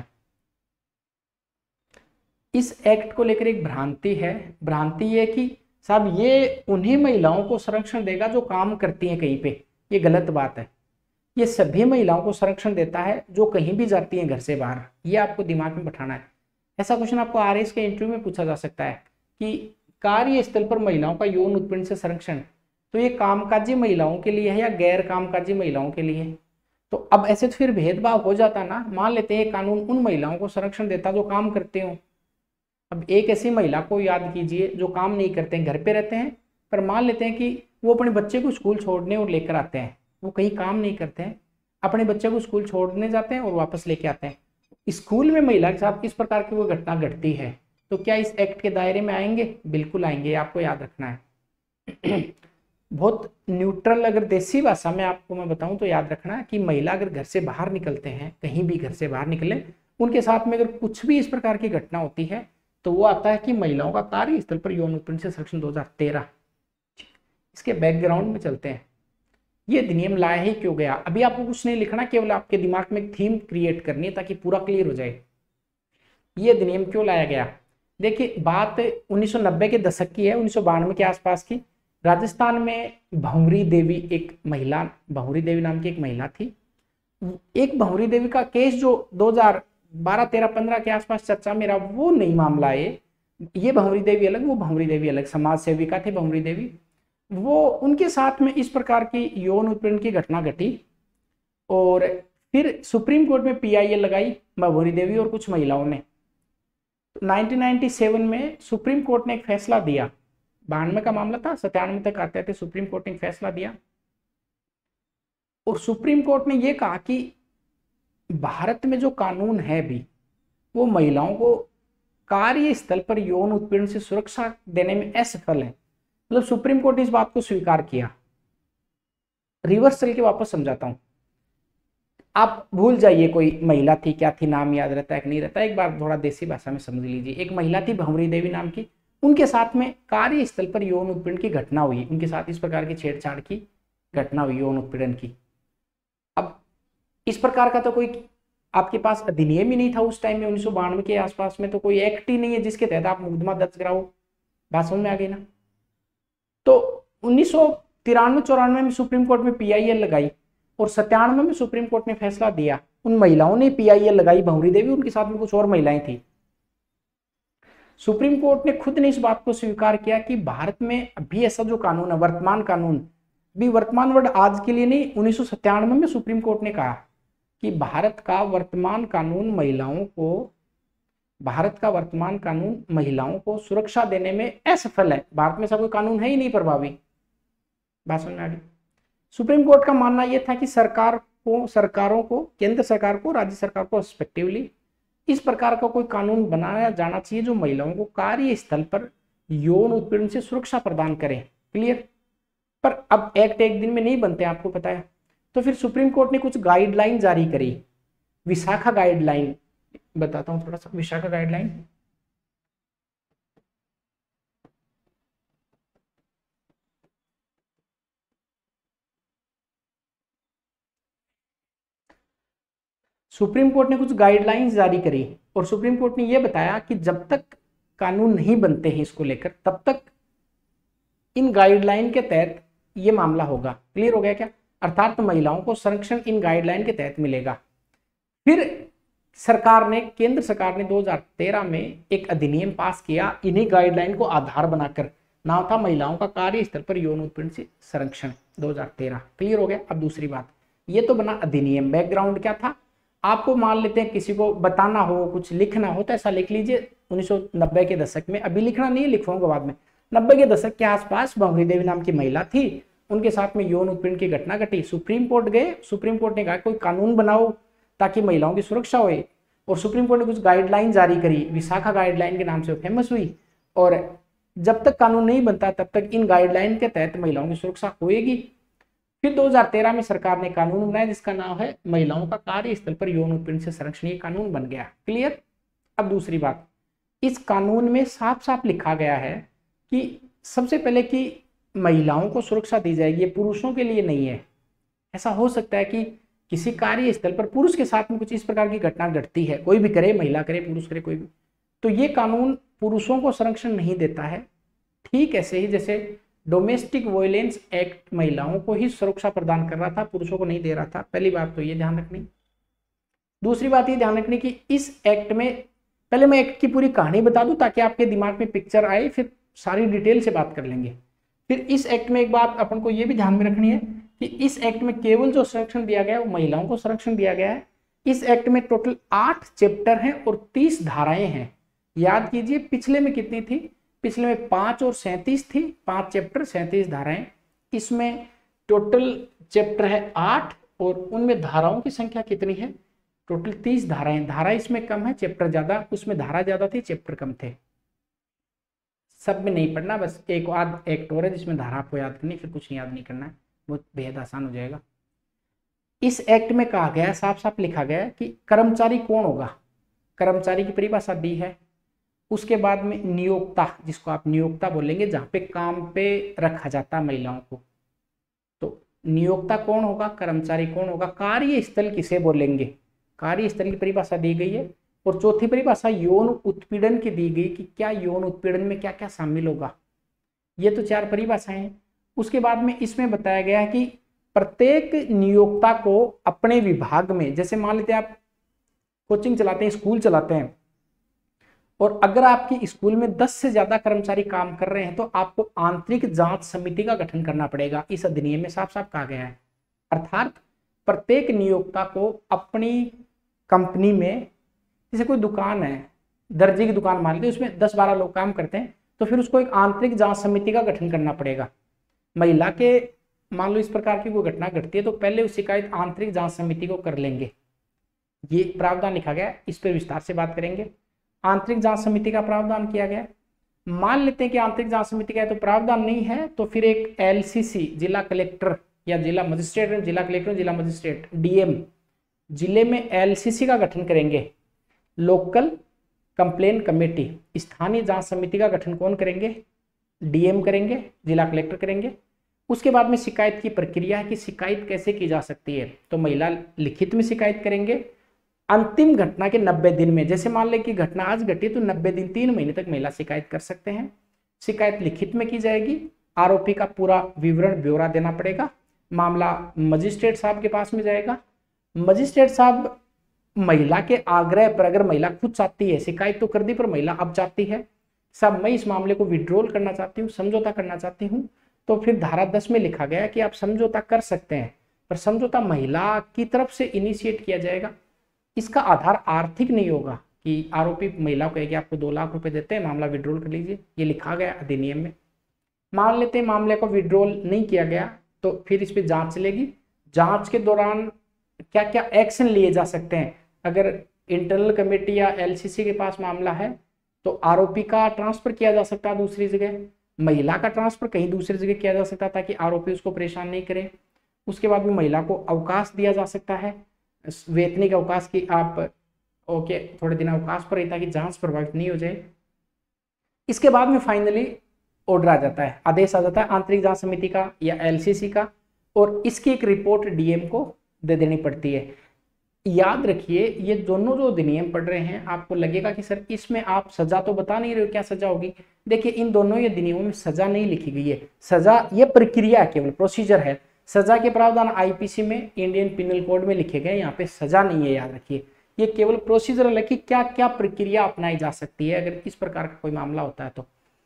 Speaker 1: इस एक्ट को लेकर एक भ्रांति है। भ्रांति ये कि साहब ये उन्हीं महिलाओं को संरक्षण देगा जो काम करती हैं कहीं पे। ये गलत बात है। ये सभी महिलाओं को संरक्षण देता है जो कहीं भी जाती हैं घर से बाहर। ये आपको दिमाग में बैठाना है। ऐसा क्वेश्चन आपको आरएस के इंटरव्यू में पूछा जा सकता है कि कार्यस्थल पर महिलाओं का यौन उत्पीड़न से संरक्षण, तो ये कामकाजी महिलाओं के लिए है या गैर कामकाजी महिलाओं के लिए? तो अब ऐसे तो फिर भेदभाव हो जाता ना। मान लेते हैं कानून उन महिलाओं को संरक्षण देता जो काम करते हो। अब एक ऐसी महिला को याद कीजिए जो काम नहीं करते हैं, घर पे रहते हैं, पर मान लेते हैं कि वो अपने बच्चे को स्कूल छोड़ने और लेकर आते हैं। वो कहीं काम नहीं करते हैं, अपने बच्चे को स्कूल छोड़ने जाते हैं और वापस लेके आते हैं। स्कूल में महिला के साथ इस प्रकार की कोई घटना घटती है तो क्या इस एक्ट के दायरे में आएंगे? बिल्कुल आएंगे, आपको याद रखना है। बहुत न्यूट्रल, अगर देसी भाषा में आपको मैं बताऊं तो याद रखना है कि महिला अगर घर से बाहर निकलते हैं, कहीं भी घर से बाहर निकले, उनके साथ में अगर कुछ भी इस प्रकार की घटना होती है तो वो आता है कि महिलाओं का कार्यस्थल पर यौन उत्पीड़न से संरक्षण 2013। इसके बैकग्राउंड में चलते हैं। ये अधिनियम लाया ही क्यों गया? अभी आपको कुछ नहीं लिखना, केवल आपके दिमाग में एक थीम क्रिएट करनी है ताकि पूरा क्लियर हो जाए। ये अधिनियम क्यों लाया गया? देखिए, बात 1990 के दशक की है, 1992 के आसपास की। राजस्थान में भंवरी देवी, एक महिला, भंवरी देवी नाम की एक महिला थी। एक भंवरी देवी का केस जो 2012, 13, 15 के आसपास चर्चा में रहा, वो नहीं मामला है। ये भंवरी देवी अलग, वो भंवरी देवी अलग, समाज सेविका थी भंवरी देवी। वो उनके साथ में इस प्रकार की यौन उत्पीड़न की घटना घटी और फिर सुप्रीम कोर्ट में पीआईएल लगाई भंवरी देवी और कुछ महिलाओं ने। 1997 में सुप्रीम कोर्ट ने एक फैसला दिया। 92 का मामला था, 97 तक आते थे, सुप्रीम कोर्ट ने एक फैसला दिया और सुप्रीम कोर्ट ने यह कहा कि भारत में जो कानून है भी, वो महिलाओं को कार्यस्थल पर यौन उत्पीड़न से सुरक्षा देने में असफल है। मतलब सुप्रीम कोर्ट ने इस बात को स्वीकार किया। रिवर्स चल के वापस समझाता हूं, आप भूल जाइए कोई महिला थी, क्या थी, नाम याद रहता है कि नहीं रहता, एक बार थोड़ा देसी भाषा में समझ लीजिए। एक महिला थी भंवरी देवी नाम की, उनके साथ में कार्यस्थल पर यौन उत्पीड़न की घटना हुई, उनके साथ इस प्रकार की छेड़छाड़ की घटना हुई, यौन उत्पीड़न की। अब इस प्रकार का तो कोई आपके पास अधिनियम ही नहीं था उस टाइम में, 1992 के आसपास में तो कोई एक्ट ही नहीं है जिसके तहत आप मुकदमा दर्ज कराओ। बात समझ में आ गई ना? तो 1993-94 में सुप्रीम कोर्ट में पीआईएल लगाई और 97 में सुप्रीम कोर्ट ने फैसला दिया। उन महिलाओं ने पीआईएल लगाई, भंवरी देवी, उनके साथ में कुछ और महिलाएं थी। सुप्रीम कोर्ट ने खुद ने इस बात को स्वीकार किया कि भारत में अभी ऐसा जो कानून है, वर्तमान कानून, भी वर्तमान वर्ड आज के लिए नहीं, 1997 में सुप्रीम कोर्ट ने कहा कि भारत का वर्तमान कानून महिलाओं को सुरक्षा देने में असफल है। भारत में ऐसा कोई कानून है ही नहीं प्रभावी। बात समझ में आ गई? सुप्रीम कोर्ट का मानना यह था कि सरकारों को, केंद्र सरकार को, राज्य सरकार को रिस्पेक्टिवली इस प्रकार का कोई कानून बनाया जाना चाहिए जो महिलाओं को कार्यस्थल पर यौन उत्पीड़न से सुरक्षा प्रदान करे। क्लियर? पर अब एक्ट एक दिन में नहीं बनते, आपको पता है। तो फिर सुप्रीम कोर्ट ने कुछ गाइडलाइन जारी करी, विशाखा गाइडलाइन। बताता हूं थोड़ा सा, विशाखा गाइडलाइन। सुप्रीम कोर्ट ने कुछ गाइडलाइंस जारी करी और सुप्रीम कोर्ट ने यह बताया कि जब तक कानून नहीं बनते हैं इसको लेकर, तब तक इन गाइडलाइन के तहत ये मामला होगा। क्लियर हो गया क्या? अर्थात महिलाओं को संरक्षण इन गाइडलाइन के तहत मिलेगा। फिर केंद्र सरकार ने 2013 में एक अधिनियम पास किया इन्हीं गाइडलाइन को आधार बनाकर। नाम था महिलाओं का कार्यस्थल पर यौन उत्पीड़न से संरक्षण 2013। क्लियर हो गया? अब दूसरी बात, ये तो बना अधिनियम। बैकग्राउंड क्या था? आपको मान लेते हैं किसी को बताना हो, कुछ लिखना हो तो ऐसा लिख लीजिए 1990 के दशक में, अभी लिखना नहीं, लिखवाऊंगा बाद में। 90 के दशक के आसपास भंवरी देवी नाम की महिला थी, उनके साथ में यौन उत्पीड़न की घटना घटी, सुप्रीम कोर्ट गए, सुप्रीम कोर्ट ने कहा कोई कानून बनाओ ताकि महिलाओं की सुरक्षा होए, और सुप्रीम कोर्ट ने कुछ गाइडलाइन जारी करी, विशाखा गाइडलाइन के नाम से फेमस हुई। और जब तक कानून नहीं बनता तब तक इन गाइडलाइन के तहत महिलाओं की सुरक्षा होएगी। फिर 2013 में सरकार ने कानून बनाया जिसका नाम है महिलाओं का कार्यस्थल पर यौन उत्पीड़न से संरक्षण, ये कानून बन गया। क्लियर। अब दूसरी बात, इस कानून में साफ साफ लिखा गया है कि सबसे पहले कि महिलाओं को सुरक्षा दी जाएगी, ये पुरुषों के लिए नहीं है। ऐसा हो सकता है कि किसी कार्यस्थल पर पुरुष के साथ में कुछ इस प्रकार की घटना घटती है, कोई भी करे, महिला करे, पुरुष करे, कोई भी, तो ये कानून पुरुषों को संरक्षण नहीं देता है। ठीक ऐसे ही जैसे डोमेस्टिक वायलेंस एक्ट महिलाओं को ही सुरक्षा प्रदान कर रहा था, पुरुषों को नहीं दे रहा था। पहली बात तो ये ध्यान रखनी। दूसरी बात ये ध्यान रखनी कि इस एक्ट में, पहले मैं एक्ट की पूरी कहानी बता दूं ताकि आपके दिमाग में पिक्चर आए, फिर सारी डिटेल से बात कर लेंगे। फिर इस एक्ट में एक बात अपन को ये भी ध्यान में रखनी है कि इस एक्ट में केवल जो संरक्षण दिया गया है वो महिलाओं को संरक्षण दिया गया है। इस एक्ट में टोटल 8 चैप्टर हैं और 30 धाराएं हैं। याद कीजिए पिछले में कितनी थी, पिछले में 5 और 37 थी, 5 चैप्टर 37 धाराएं। इसमें टोटल चैप्टर है 8 और उनमें धाराओं की संख्या कितनी है, टोटल 30 धाराएं। धारा इसमें कम है, चैप्टर ज्यादा, उसमें धारा ज्यादा थी, चैप्टर कम थे। सब में नहीं पढ़ना, बस एक आध एक्ट और है जिसमें धारा आपको याद करनी, फिर कुछ याद नहीं करना है, बहुत बेहद आसान हो जाएगा। इस एक्ट में कहा गया है, साफ साफ लिखा गया है कि कर्मचारी कौन होगा, कर्मचारी की परिभाषा दी है। उसके बाद में नियोक्ता, जिसको आप नियोक्ता बोलेंगे, जहाँ पे काम पे रखा जाता है महिलाओं को, तो नियोक्ता कौन होगा, कर्मचारी कौन होगा, कार्यस्थल किसे बोलेंगे, कार्यस्थल की परिभाषा दी गई है। और चौथी परिभाषा यौन उत्पीड़न की दी गई कि क्या यौन उत्पीड़न में क्या क्या शामिल होगा। ये तो 4 परिभाषाएं हैं। उसके बाद में इसमें बताया गया है कि प्रत्येक नियोक्ता को अपने विभाग में, जैसे मान लेते हैं आप कोचिंग चलाते हैं, स्कूल चलाते हैं, और अगर आपकी स्कूल में 10 से ज्यादा कर्मचारी काम कर रहे हैं तो आपको आंतरिक जांच समिति का गठन करना पड़ेगा। इस अधिनियम में साफ साफ कहा गया है। अर्थात प्रत्येक नियोक्ता को अपनी कंपनी में, जैसे कोई दुकान है, दर्जी की दुकान मान लीजिए, उसमें 10-12 लोग काम करते हैं, तो फिर उसको एक आंतरिक जांच समिति का गठन करना पड़ेगा। महिला के मान लो इस प्रकार की कोई घटना घटती है तो पहले उस शिकायत आंतरिक जांच समिति को कर लेंगे। ये प्रावधान लिखा गया, इस पर विस्तार से बात करेंगे। आंतरिक जांच समिति का प्रावधान किया गया। मान लेते हैं कि आंतरिक जांच समिति का है तो प्रावधान नहीं है, तो फिर एक LCC, जिला कलेक्टर या जिला मजिस्ट्रेट, जिला कलेक्टर, जिला मजिस्ट्रेट, DM, जिले में LCC का गठन करेंगे। लोकल कंप्लेन कमेटी, स्थानीय जांच समिति का गठन कौन करेंगे, DM करेंगे, जिला कलेक्टर करेंगे। उसके बाद में शिकायत की प्रक्रिया है कि शिकायत कैसे की जा सकती है, तो महिला लिखित में शिकायत करेंगे। अंतिम घटना के 90 दिन में, जैसे मान लें कि घटना आज घटी तो 90 दिन 3 महीने तक महिला शिकायत कर सकते हैं। शिकायत लिखित में की जाएगी। आरोपी का पूरा विवरण ब्यौरा देना पड़ेगा। मामला मजिस्ट्रेट साहब के पास में जाएगा। मजिस्ट्रेट साहब महिला के आग्रह पर, अगर महिला खुद चाहती है, शिकायत तो कर दी पर महिला अब चाहती है साहब मैं इस मामले को विड्रॉल करना चाहती हूँ, समझौता करना चाहती हूँ, तो फिर धारा 10 में लिखा गया है कि आप समझौता कर सकते हैं, पर समझौता महिला की तरफ से इनिशिएट किया जाएगा। इसका आधार आर्थिक नहीं होगा कि आरोपी महिला को कहेगी आपको 2 लाख रुपए देते हैं, मामला विड्रॉल कर लीजिए, ये लिखा गया अधिनियम में। मान लेते हैं मामले को विड्रॉल नहीं किया गया तो फिर इस पर जांच चलेगी। जांच के दौरान क्या क्या एक्शन लिए जा सकते हैं, अगर इंटरनल कमेटी या LCC के पास मामला है तो आरोपी का ट्रांसफर किया जा सकता है दूसरी जगह, महिला का ट्रांसफर कहीं दूसरी जगह किया जा सकता है ताकि आरोपी उसको परेशान नहीं करे। उसके बाद में महिला को अवकाश दिया जा सकता है, वेतनिक अवकाश की आप ओके थोड़े दिन अवकाश पर रही ताकि जांच प्रभावित नहीं हो जाए। इसके बाद में फाइनली ऑर्डर आ जाता है, आदेश आ जाता है आंतरिक जांच समिति का या LCC का, और इसकी एक रिपोर्ट DM को दे देनी पड़ती है। याद रखिए ये दोनों जो अधिनियम पढ़ रहे हैं आपको लगेगा कि सर इसमें आप सजा तो बता नहीं रहे हो, क्या सजा होगी। देखिए इन दोनों ही अधिनियमों में सजा नहीं लिखी गई है, सजा ये प्रक्रिया केवल प्रोसीजर है। सजा के प्रावधान IPC में, इंडियन पिनल कोड में लिखे गए, यहाँ पे सजा नहीं है। याद रखिए ये केवल प्रोसीजरल है कि क्या क्या प्रक्रिया अपनाई जा सकती है अगर इस प्रकार का कोई मामला होता है तो।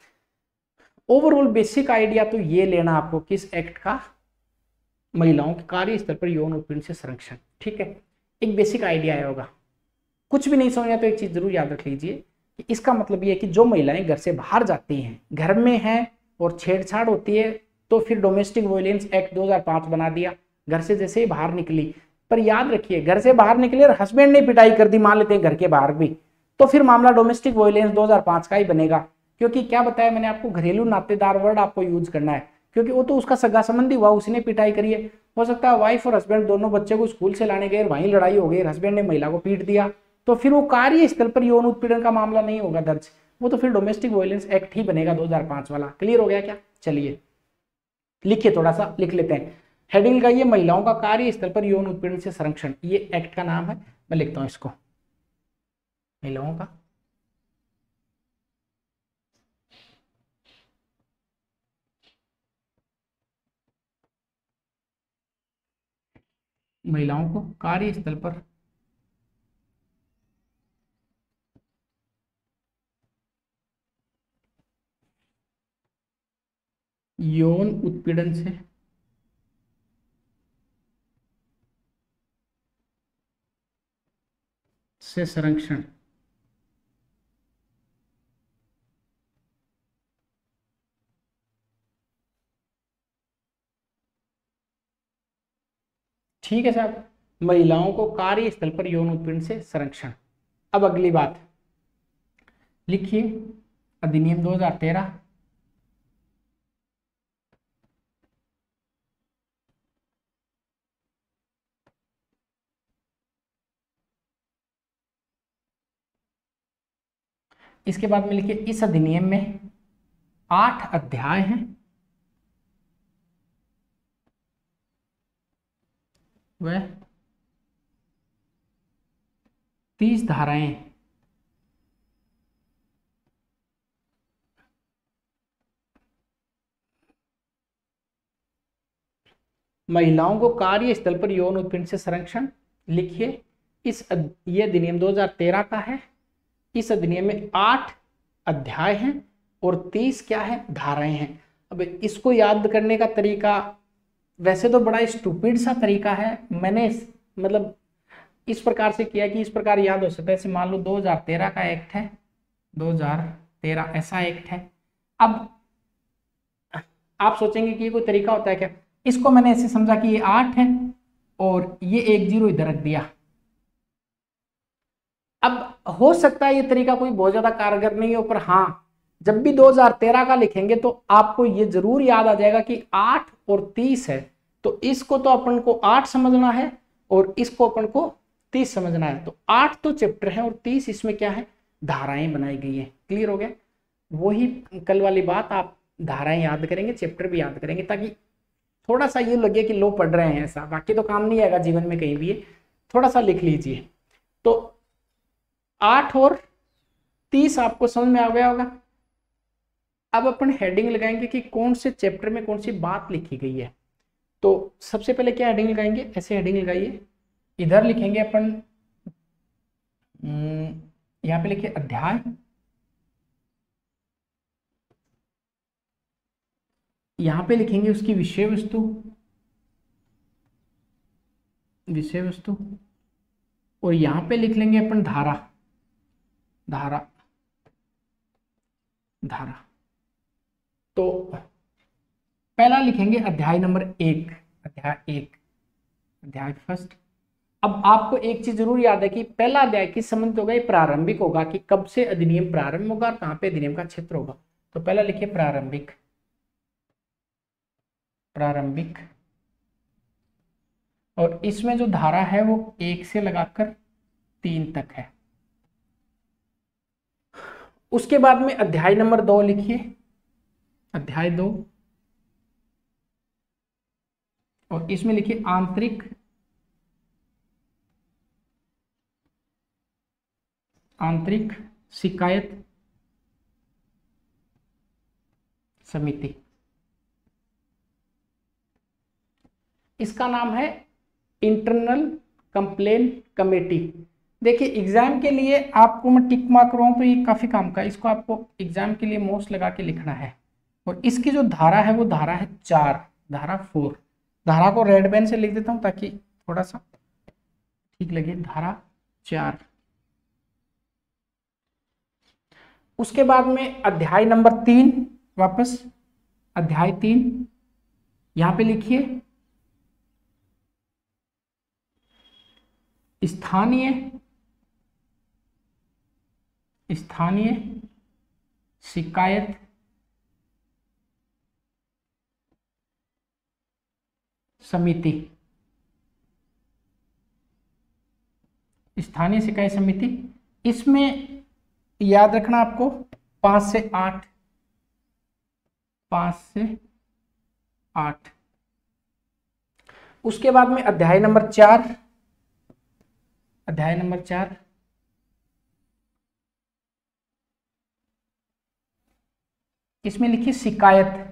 Speaker 1: ओवरऑल बेसिक आइडिया तो ये लेना आपको किस एक्ट का, महिलाओं के कार्य स्तर पर यौन उत्पीड़न से संरक्षण। ठीक है, एक बेसिक आइडिया आया होगा। कुछ भी नहीं समझा तो एक चीज जरूर याद रख लीजिए कि इसका मतलब ये है कि जो महिलाएं घर से बाहर जाती हैं, घर में हैं और छेड़छाड़ होती है तो फिर डोमेस्टिक वायलेंस एक्ट 2005 बना दिया, घर से जैसे ही बाहर निकली। पर याद रखिए, घर से बाहर निकले और हस्बैंड ने पिटाई कर दी, मान लेते हैं घर के बाहर भी, तो फिर मामला डोमेस्टिक वायलेंस 2005 का ही बनेगा। क्योंकि क्या बताया मैंने आपको, घरेलू नातेदार वर्ड आपको यूज करना है, क्योंकि वो तो उसका सगा संबंधी हुआ, उसने पिटाई करी है। हो सकता है वाइफ और हस्बैंड दोनों बच्चे को स्कूल से लाने गए, वहीं लड़ाई हो गई, हस्बैंड ने महिला को पीट दिया, तो फिर वो कार्यस्थल पर यौन उत्पीड़न का मामला नहीं होगा दर्ज, वो तो फिर डोमेस्टिक वायलेंस एक्ट ही बनेगा 2005 वाला। क्लियर हो गया क्या? चलिए लिखिए, थोड़ा सा लिख लेते हैं। हेडिंग लगाइए, महिलाओं का कार्यस्थल पर यौन उत्पीड़न से संरक्षण, ये एक्ट का नाम है। मैं लिखता हूं इसको, महिलाओं का महिलाओं को कार्यस्थल पर यौन उत्पीड़न से संरक्षण। ठीक है साहब, महिलाओं को कार्यस्थल पर यौन उत्पीड़न से संरक्षण। अब अगली बात लिखिए, अधिनियम 2013 इसके बाद में लिखिए, इस अधिनियम में 8 अध्याय हैं वह 30 धाराएं। महिलाओं को कार्यस्थल पर यौन उत्पीड़न से संरक्षण। लिखिए, ये अधिनियम 2013 का है। इस अधिनियम में 8 अध्याय हैं और 30 क्या है, धाराएं हैं। अब इसको याद करने का तरीका वैसे तो बड़ा स्टूपिड सा तरीका है, मैंने मतलब इस प्रकार से किया कि इस प्रकार याद हो सकता है। जैसे मान लो 2013 का एक्ट है, 2013 ऐसा एक्ट है। अब आप सोचेंगे कि ये कोई तरीका होता है क्या? इसको मैंने ऐसे समझा कि ये 8 है और ये 1 0 इधर रख दिया। अब हो सकता है ये तरीका कोई बहुत ज्यादा कारगर नहीं हो, पर हाँ, जब भी 2013 का लिखेंगे तो आपको ये जरूर याद आ जाएगा कि 8 और 30 है, तो इसको तो अपन को 8 समझना है और इसको अपन को 30 समझना है। तो 8 तो चैप्टर है और 30 इसमें क्या है, धाराएं बनाई गई है। क्लियर हो गया? वही कल वाली बात, आप धाराएं याद करेंगे, चैप्टर भी याद करेंगे, ताकि थोड़ा सा ये लगे कि लो पढ़ रहे हैं ऐसा, बाकी तो काम नहीं आएगा जीवन में कहीं भी है। थोड़ा सा लिख लीजिए। तो 8 और 30 आपको समझ में आ गया होगा। अब अपन हेडिंग लगाएंगे कि कौन से चैप्टर में कौन सी बात लिखी गई है। तो सबसे पहले क्या हेडिंग लगाएंगे, ऐसे हेडिंग लगाइए, इधर लिखेंगे अपन, यहाँ पे लिखिए अध्याय, यहाँ पे लिखेंगे उसकी विषय वस्तु, विषय वस्तु, और यहाँ पे लिख लेंगे अपन धारा, धारा, धारा। तो पहला लिखेंगे अध्याय नंबर 1, अध्याय 1, अध्याय फर्स्ट। अब आपको एक चीज जरूर याद है कि पहला अध्याय किस संबंधित होगा, ये प्रारंभिक होगा, कि कब से अधिनियम प्रारंभ होगा और कहां पे अधिनियम का क्षेत्र होगा। तो पहला लिखिए प्रारंभिक, प्रारंभिक, और इसमें जो धारा है वो 1 से लगाकर 3 तक है। उसके बाद में अध्याय नंबर 2 लिखिए, अध्याय 2, और इसमें लिखिए आंतरिक, आंतरिक शिकायत समिति। इसका नाम है इंटरनल कंप्लेन कमेटी। देखिए एग्जाम के लिए आपको मैं टिक मार्क रहा हूं तो ये काफी काम का, इसको आपको एग्जाम के लिए मोस्ट लगा के लिखना है। और इसकी जो धारा है वो धारा है 4, धारा 4। धारा को रेड पेन से लिख देता हूं ताकि थोड़ा सा ठीक लगे, धारा 4। उसके बाद में अध्याय नंबर 3, वापस अध्याय 3, यहां पे लिखिए स्थानीय स्थानीय शिकायत समिति, स्थानीय शिकायत समिति। इसमें याद रखना आपको 5 से 8, 5 से 8। उसके बाद में अध्याय नंबर 4, अध्याय नंबर 4 इसमें लिखिए शिकायत।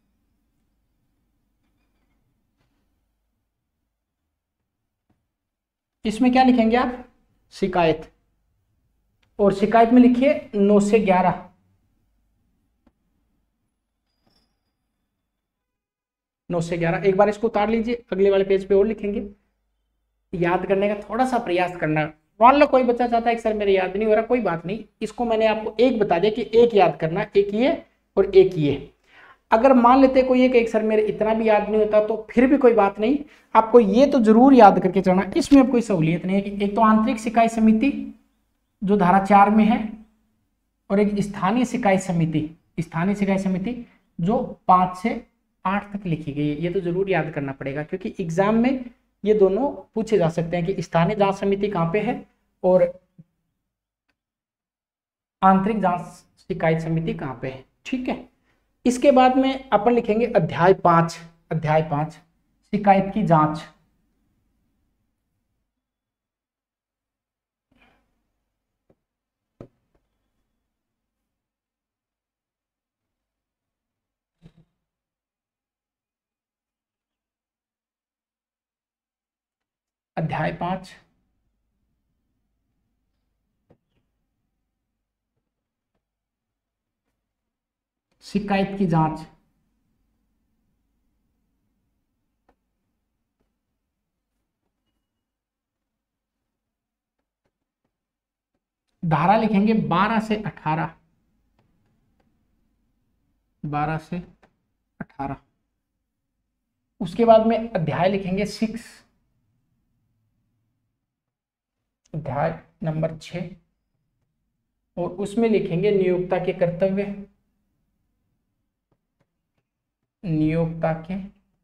Speaker 1: इसमें क्या लिखेंगे आप? शिकायत। और शिकायत में लिखिए 9 से 11, 9 से 11। एक बार इसको उतार लीजिए, अगले वाले पेज पे और लिखेंगे। याद करने का थोड़ा सा प्रयास करना। मान लो कोई बच्चा चाहता है कि सर मेरे याद नहीं हो रहा, कोई बात नहीं, इसको मैंने आपको एक बता दिया कि एक याद करना, एक ये और एक ये। अगर मान लेते कोई एक सर मेरे इतना भी याद नहीं होता तो फिर भी कोई बात नहीं, आपको ये तो जरूर याद करके चलना। इसमें अब कोई सहूलियत नहीं है कि एक तो आंतरिक शिकायत समिति जो धारा 4 में है, और एक स्थानीय शिकायत समिति, स्थानीय शिकायत समिति जो 5 से 8 तक लिखी गई है। ये तो जरूर याद करना पड़ेगा, क्योंकि एग्जाम में ये दोनों पूछे जा सकते हैं कि स्थानीय जांच समिति कहाँ पे है और आंतरिक जांच शिकायत समिति कहाँ पे है। ठीक है। इसके बाद में अपन लिखेंगे अध्याय 5, अध्याय 5 शिकायत की जांच। अध्याय 5 शिकायत की जांच। धारा लिखेंगे 12 से 18, 12 से 18। उसके बाद में अध्याय लिखेंगे 6, अध्याय नंबर 6, और उसमें लिखेंगे नियोक्ता के कर्तव्य, नियोक्ता के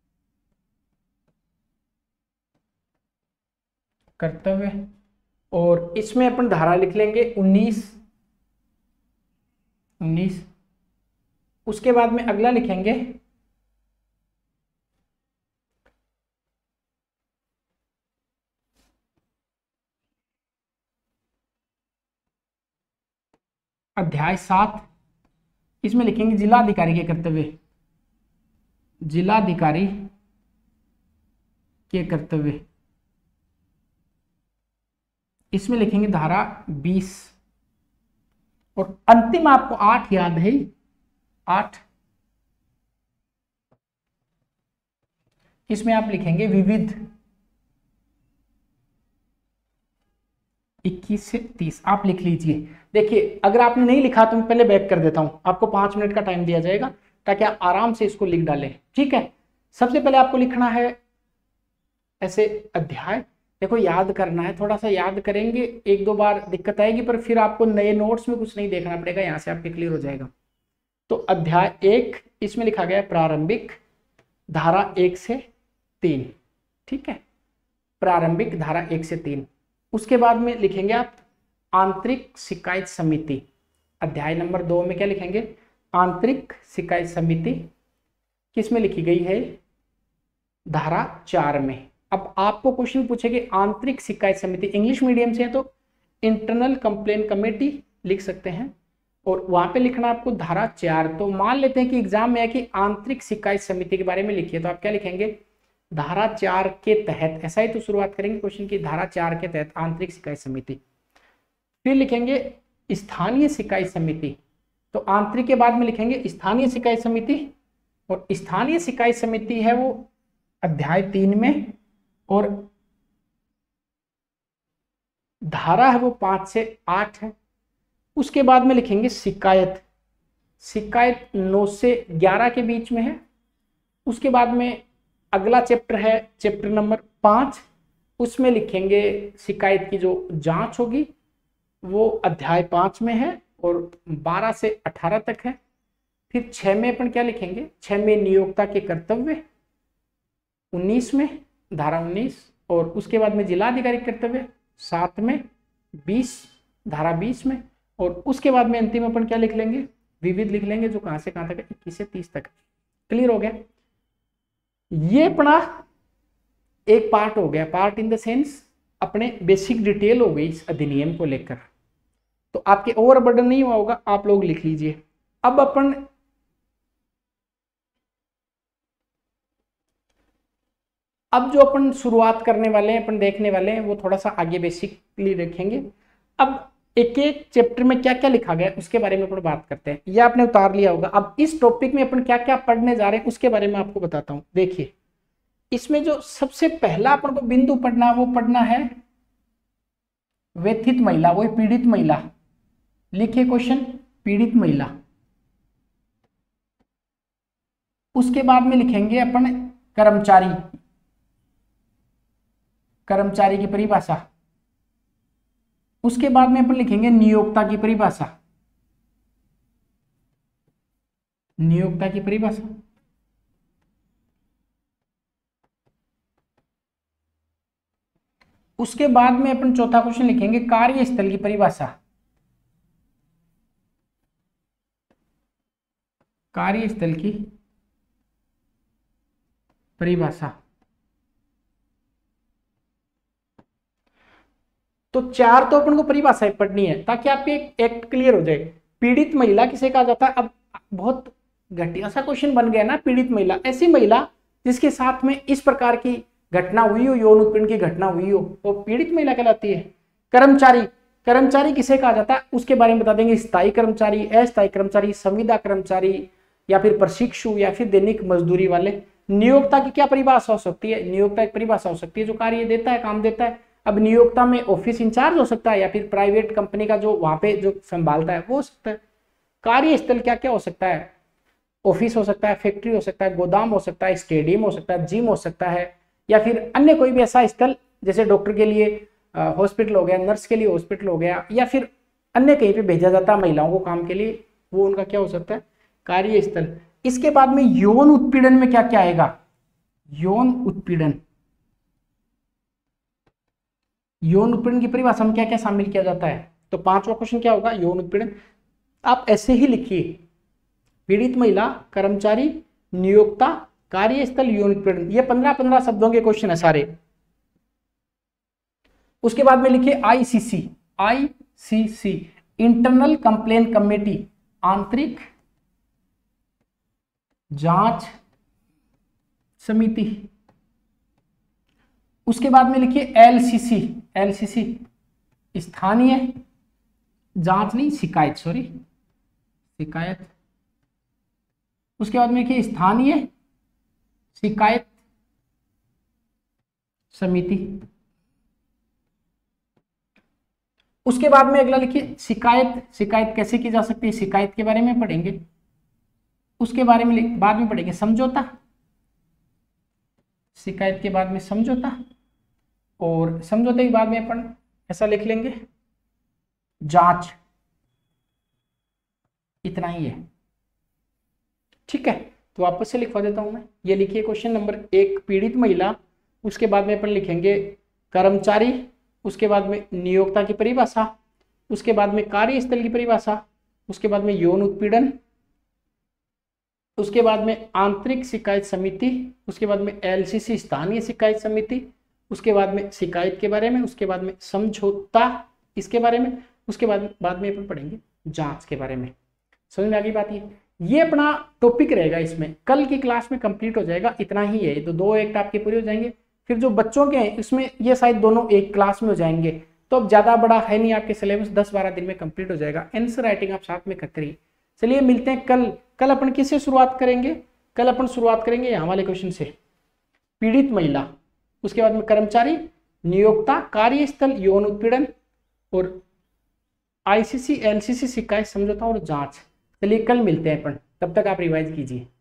Speaker 1: कर्तव्य। और इसमें अपन धारा लिख लेंगे 19, 19। उसके बाद में अगला लिखेंगे अध्याय 7। इसमें लिखेंगे जिलाधिकारी के कर्तव्य, जिलाधिकारी के कर्तव्य। इसमें लिखेंगे धारा 20। और अंतिम आपको 8 याद है, 8। इसमें आप लिखेंगे विविध, 21 से 30। आप लिख लीजिए। देखिए अगर आपने नहीं लिखा तो मैं पहले बैक कर देता हूं, आपको 5 मिनट का टाइम दिया जाएगा ताकि आप आराम से इसको लिख डालें। ठीक है। सबसे पहले आपको लिखना है ऐसे अध्याय। देखो याद करना है, थोड़ा सा याद करेंगे, 1-2 बार दिक्कत आएगी, पर फिर आपको नए नोट्स में कुछ नहीं देखना पड़ेगा, यहां से आपके क्लियर हो जाएगा। तो अध्याय 1 इसमें लिखा गया प्रारंभिक, धारा 1 से 3। ठीक है, प्रारंभिक धारा 1 से 3। उसके बाद में लिखेंगे आप आंतरिक शिकायत समिति। अध्याय नंबर 2 में क्या लिखेंगे? आंतरिक शिकायत समिति किस में लिखी गई है? धारा 4 में। अब आपको क्वेश्चन पूछेंगे आंतरिक शिकायत समिति, इंग्लिश मीडियम से है तो इंटरनल कंप्लेन कमेटी लिख सकते हैं, और वहां पे लिखना आपको धारा 4। तो मान लेते हैं कि एग्जाम में है कि आंतरिक शिकायत समिति के बारे में लिखिए, तो आप क्या लिखेंगे? धारा 4 के तहत। ऐसा ही तो शुरुआत करेंगे क्वेश्चन की, धारा 4 के तहत आंतरिक शिकायत समिति। फिर लिखेंगे स्थानीय शिकायत समिति, तो आंतरिक के बाद में लिखेंगे स्थानीय शिकायत समिति, और स्थानीय शिकायत समिति है वो अध्याय 3 में, और धारा है वो 5 से 8 है। उसके बाद में लिखेंगे शिकायत, शिकायत 9 से 11 के बीच में है। उसके बाद में अगला चैप्टर है चैप्टर नंबर 5, उसमें लिखेंगे शिकायत की जो जांच होगी, वो अध्याय 5 में है और 12 से 18 तक है। फिर 6 में अपन क्या लिखेंगे, 6 में नियोक्ता के कर्तव्य, 19 में धारा 19, और उसके बाद में जिलाधिकारी कर्तव्य 7 में, 20 धारा 20 में, और उसके बाद में अंतिम अपन क्या लिख लेंगे, विविध लिख लेंगे, जो कहां से कहां तक है, 21 से 30 तक। क्लियर हो गया? ये अपना एक पार्ट हो गया, पार्ट इन द सेंस अपने बेसिक डिटेल हो गई इस अधिनियम को लेकर। तो आपके ओवरबर्डन नहीं हुआ होगा, आप लोग लिख लीजिए। अब अपन जो अपन शुरुआत करने वाले हैं, अपन देखने वाले हैं, वो थोड़ा सा आगे बेसिकली देखेंगे। अब एक एक चैप्टर में क्या क्या लिखा गया उसके बारे में अपन बात करते हैं। ये आपने उतार लिया होगा। अब इस टॉपिक में अपन क्या क्या पढ़ने जा रहे हैं उसके बारे में आपको बताता हूं। देखिए, इसमें जो सबसे पहला अपन को बिंदु पढ़ना है, वो पढ़ना है व्यथित महिला, वही पीड़ित महिला। लिखिए क्वेश्चन, पीड़ित महिला। उसके बाद में लिखेंगे अपन कर्मचारी, कर्मचारी की परिभाषा। उसके बाद में अपन लिखेंगे नियोक्ता की परिभाषा, नियोक्ता की परिभाषा। उसके बाद में अपन चौथा क्वेश्चन लिखेंगे कार्यस्थल की परिभाषा, कार्यस्थल की परिभाषा। तो 4 तो अपन को परिभाषाएं पढ़नी है ताकि आपके एक एक्ट क्लियर हो जाए। पीड़ित महिला किसे कहा जाता है? अब बहुत घटिया सा क्वेश्चन बन गया ना। पीड़ित महिला ऐसी महिला जिसके साथ में इस प्रकार की घटना हुई हो, यौन उत्पीड़न की घटना हुई हो, वो पीड़ित महिला कहलाती है। कर्मचारी, कर्मचारी किसे कहा जाता है उसके बारे में बता देंगे। स्थायी कर्मचारी, अस्थायी कर्मचारी, संविदा कर्मचारी, या फिर प्रशिक्षु, या फिर दैनिक मजदूरी वाले। नियोक्ता की क्या परिभाषा हो सकती है? नियोक्ता एक परिभाषा हो सकती है जो कार्य देता है, काम देता है। अब नियोक्ता में ऑफिस इंचार्ज हो सकता है, या फिर प्राइवेट कंपनी का जो वहां पे जो संभालता है वो हो सकता है। कार्यस्थल क्या क्या हो सकता है? ऑफिस हो सकता है, फैक्ट्री हो सकता है, गोदाम हो सकता है, स्टेडियम हो सकता है, जिम हो सकता है, या फिर अन्य कोई भी ऐसा स्थल, जैसे डॉक्टर के लिए हॉस्पिटल हो गया, नर्स के लिए हॉस्पिटल हो गया, या फिर अन्य कहीं पे भेजा जाता है महिलाओं को काम के लिए, वो उनका क्या हो सकता है? कार्यस्थल। इसके बाद में यौन उत्पीड़न में क्या क्या आएगा? यौन उत्पीड़न, यौन उत्पीड़न की परिभाषा में क्या क्या शामिल किया जाता है? तो 5वां क्वेश्चन क्या होगा? यौन उत्पीड़न। आप ऐसे ही लिखिए, पीड़ित महिला, कर्मचारी, नियोक्ता, कार्यस्थल, यौन उत्पीड़न। ये 15-15 शब्दों के क्वेश्चन है सारे। उसके बाद में लिखिए ICC, ICC internal complaint committee, आंतरिक जांच समिति। उसके बाद में लिखिए एलसीसी, एलसीसी स्थानीय जांच नहीं, शिकायत, सॉरी शिकायत। उसके बाद में लिखिए स्थानीय शिकायत समिति। उसके बाद में अगला लिखिए शिकायत, शिकायत कैसे की जा सकती है, शिकायत के बारे में पढ़ेंगे। उसके बारे में बाद में पढ़ेंगे समझौता, शिकायत के बाद में समझौता, और समझौते के बाद में अपन ऐसा लिख लेंगे जांच। इतना ही है, ठीक है। तो वापस से लिखवा देता हूं मैं। ये लिखिए क्वेश्चन नंबर 1 पीड़ित महिला, उसके बाद में अपन लिखेंगे कर्मचारी, उसके बाद में नियोक्ता की परिभाषा, उसके बाद में कार्यस्थल की परिभाषा, उसके बाद में यौन उत्पीड़न, उसके बाद में आंतरिक शिकायत समिति, उसके बाद में एलसीसी स्थानीय शिकायत समिति, उसके बाद में शिकायत के बारे में, उसके बाद में समझौता इसके बारे में, उसके बाद में अपन पढ़ेंगे जांच के बारे में। समझ में आ गई बात? ये अपना टॉपिक रहेगा, इसमें कल की क्लास में कंप्लीट हो जाएगा। इतना ही है, तो 2 एक्ट आपके पूरे हो जाएंगे। फिर जो बच्चों के हैं इसमें ये शायद दोनों एक क्लास में हो जाएंगे, तो अब ज्यादा बड़ा है नहीं, आपके सिलेबस 10-12 दिन में कंप्लीट हो जाएगा। आंसर राइटिंग आप साथ में करते रहिए। चलिए मिलते हैं कल। कल अपन किससे शुरुआत करेंगे? कल अपन शुरुआत करेंगे यहाँ वाले क्वेश्चन से, पीड़ित महिला, उसके बाद में कर्मचारी, नियोक्ता, कार्यस्थल, यौन उत्पीड़न, और आईसीसी, एलसीसी शिकायत समझौता और जांच। चलिए कल मिलते हैं अपन, तब तक आप रिवाइज कीजिए।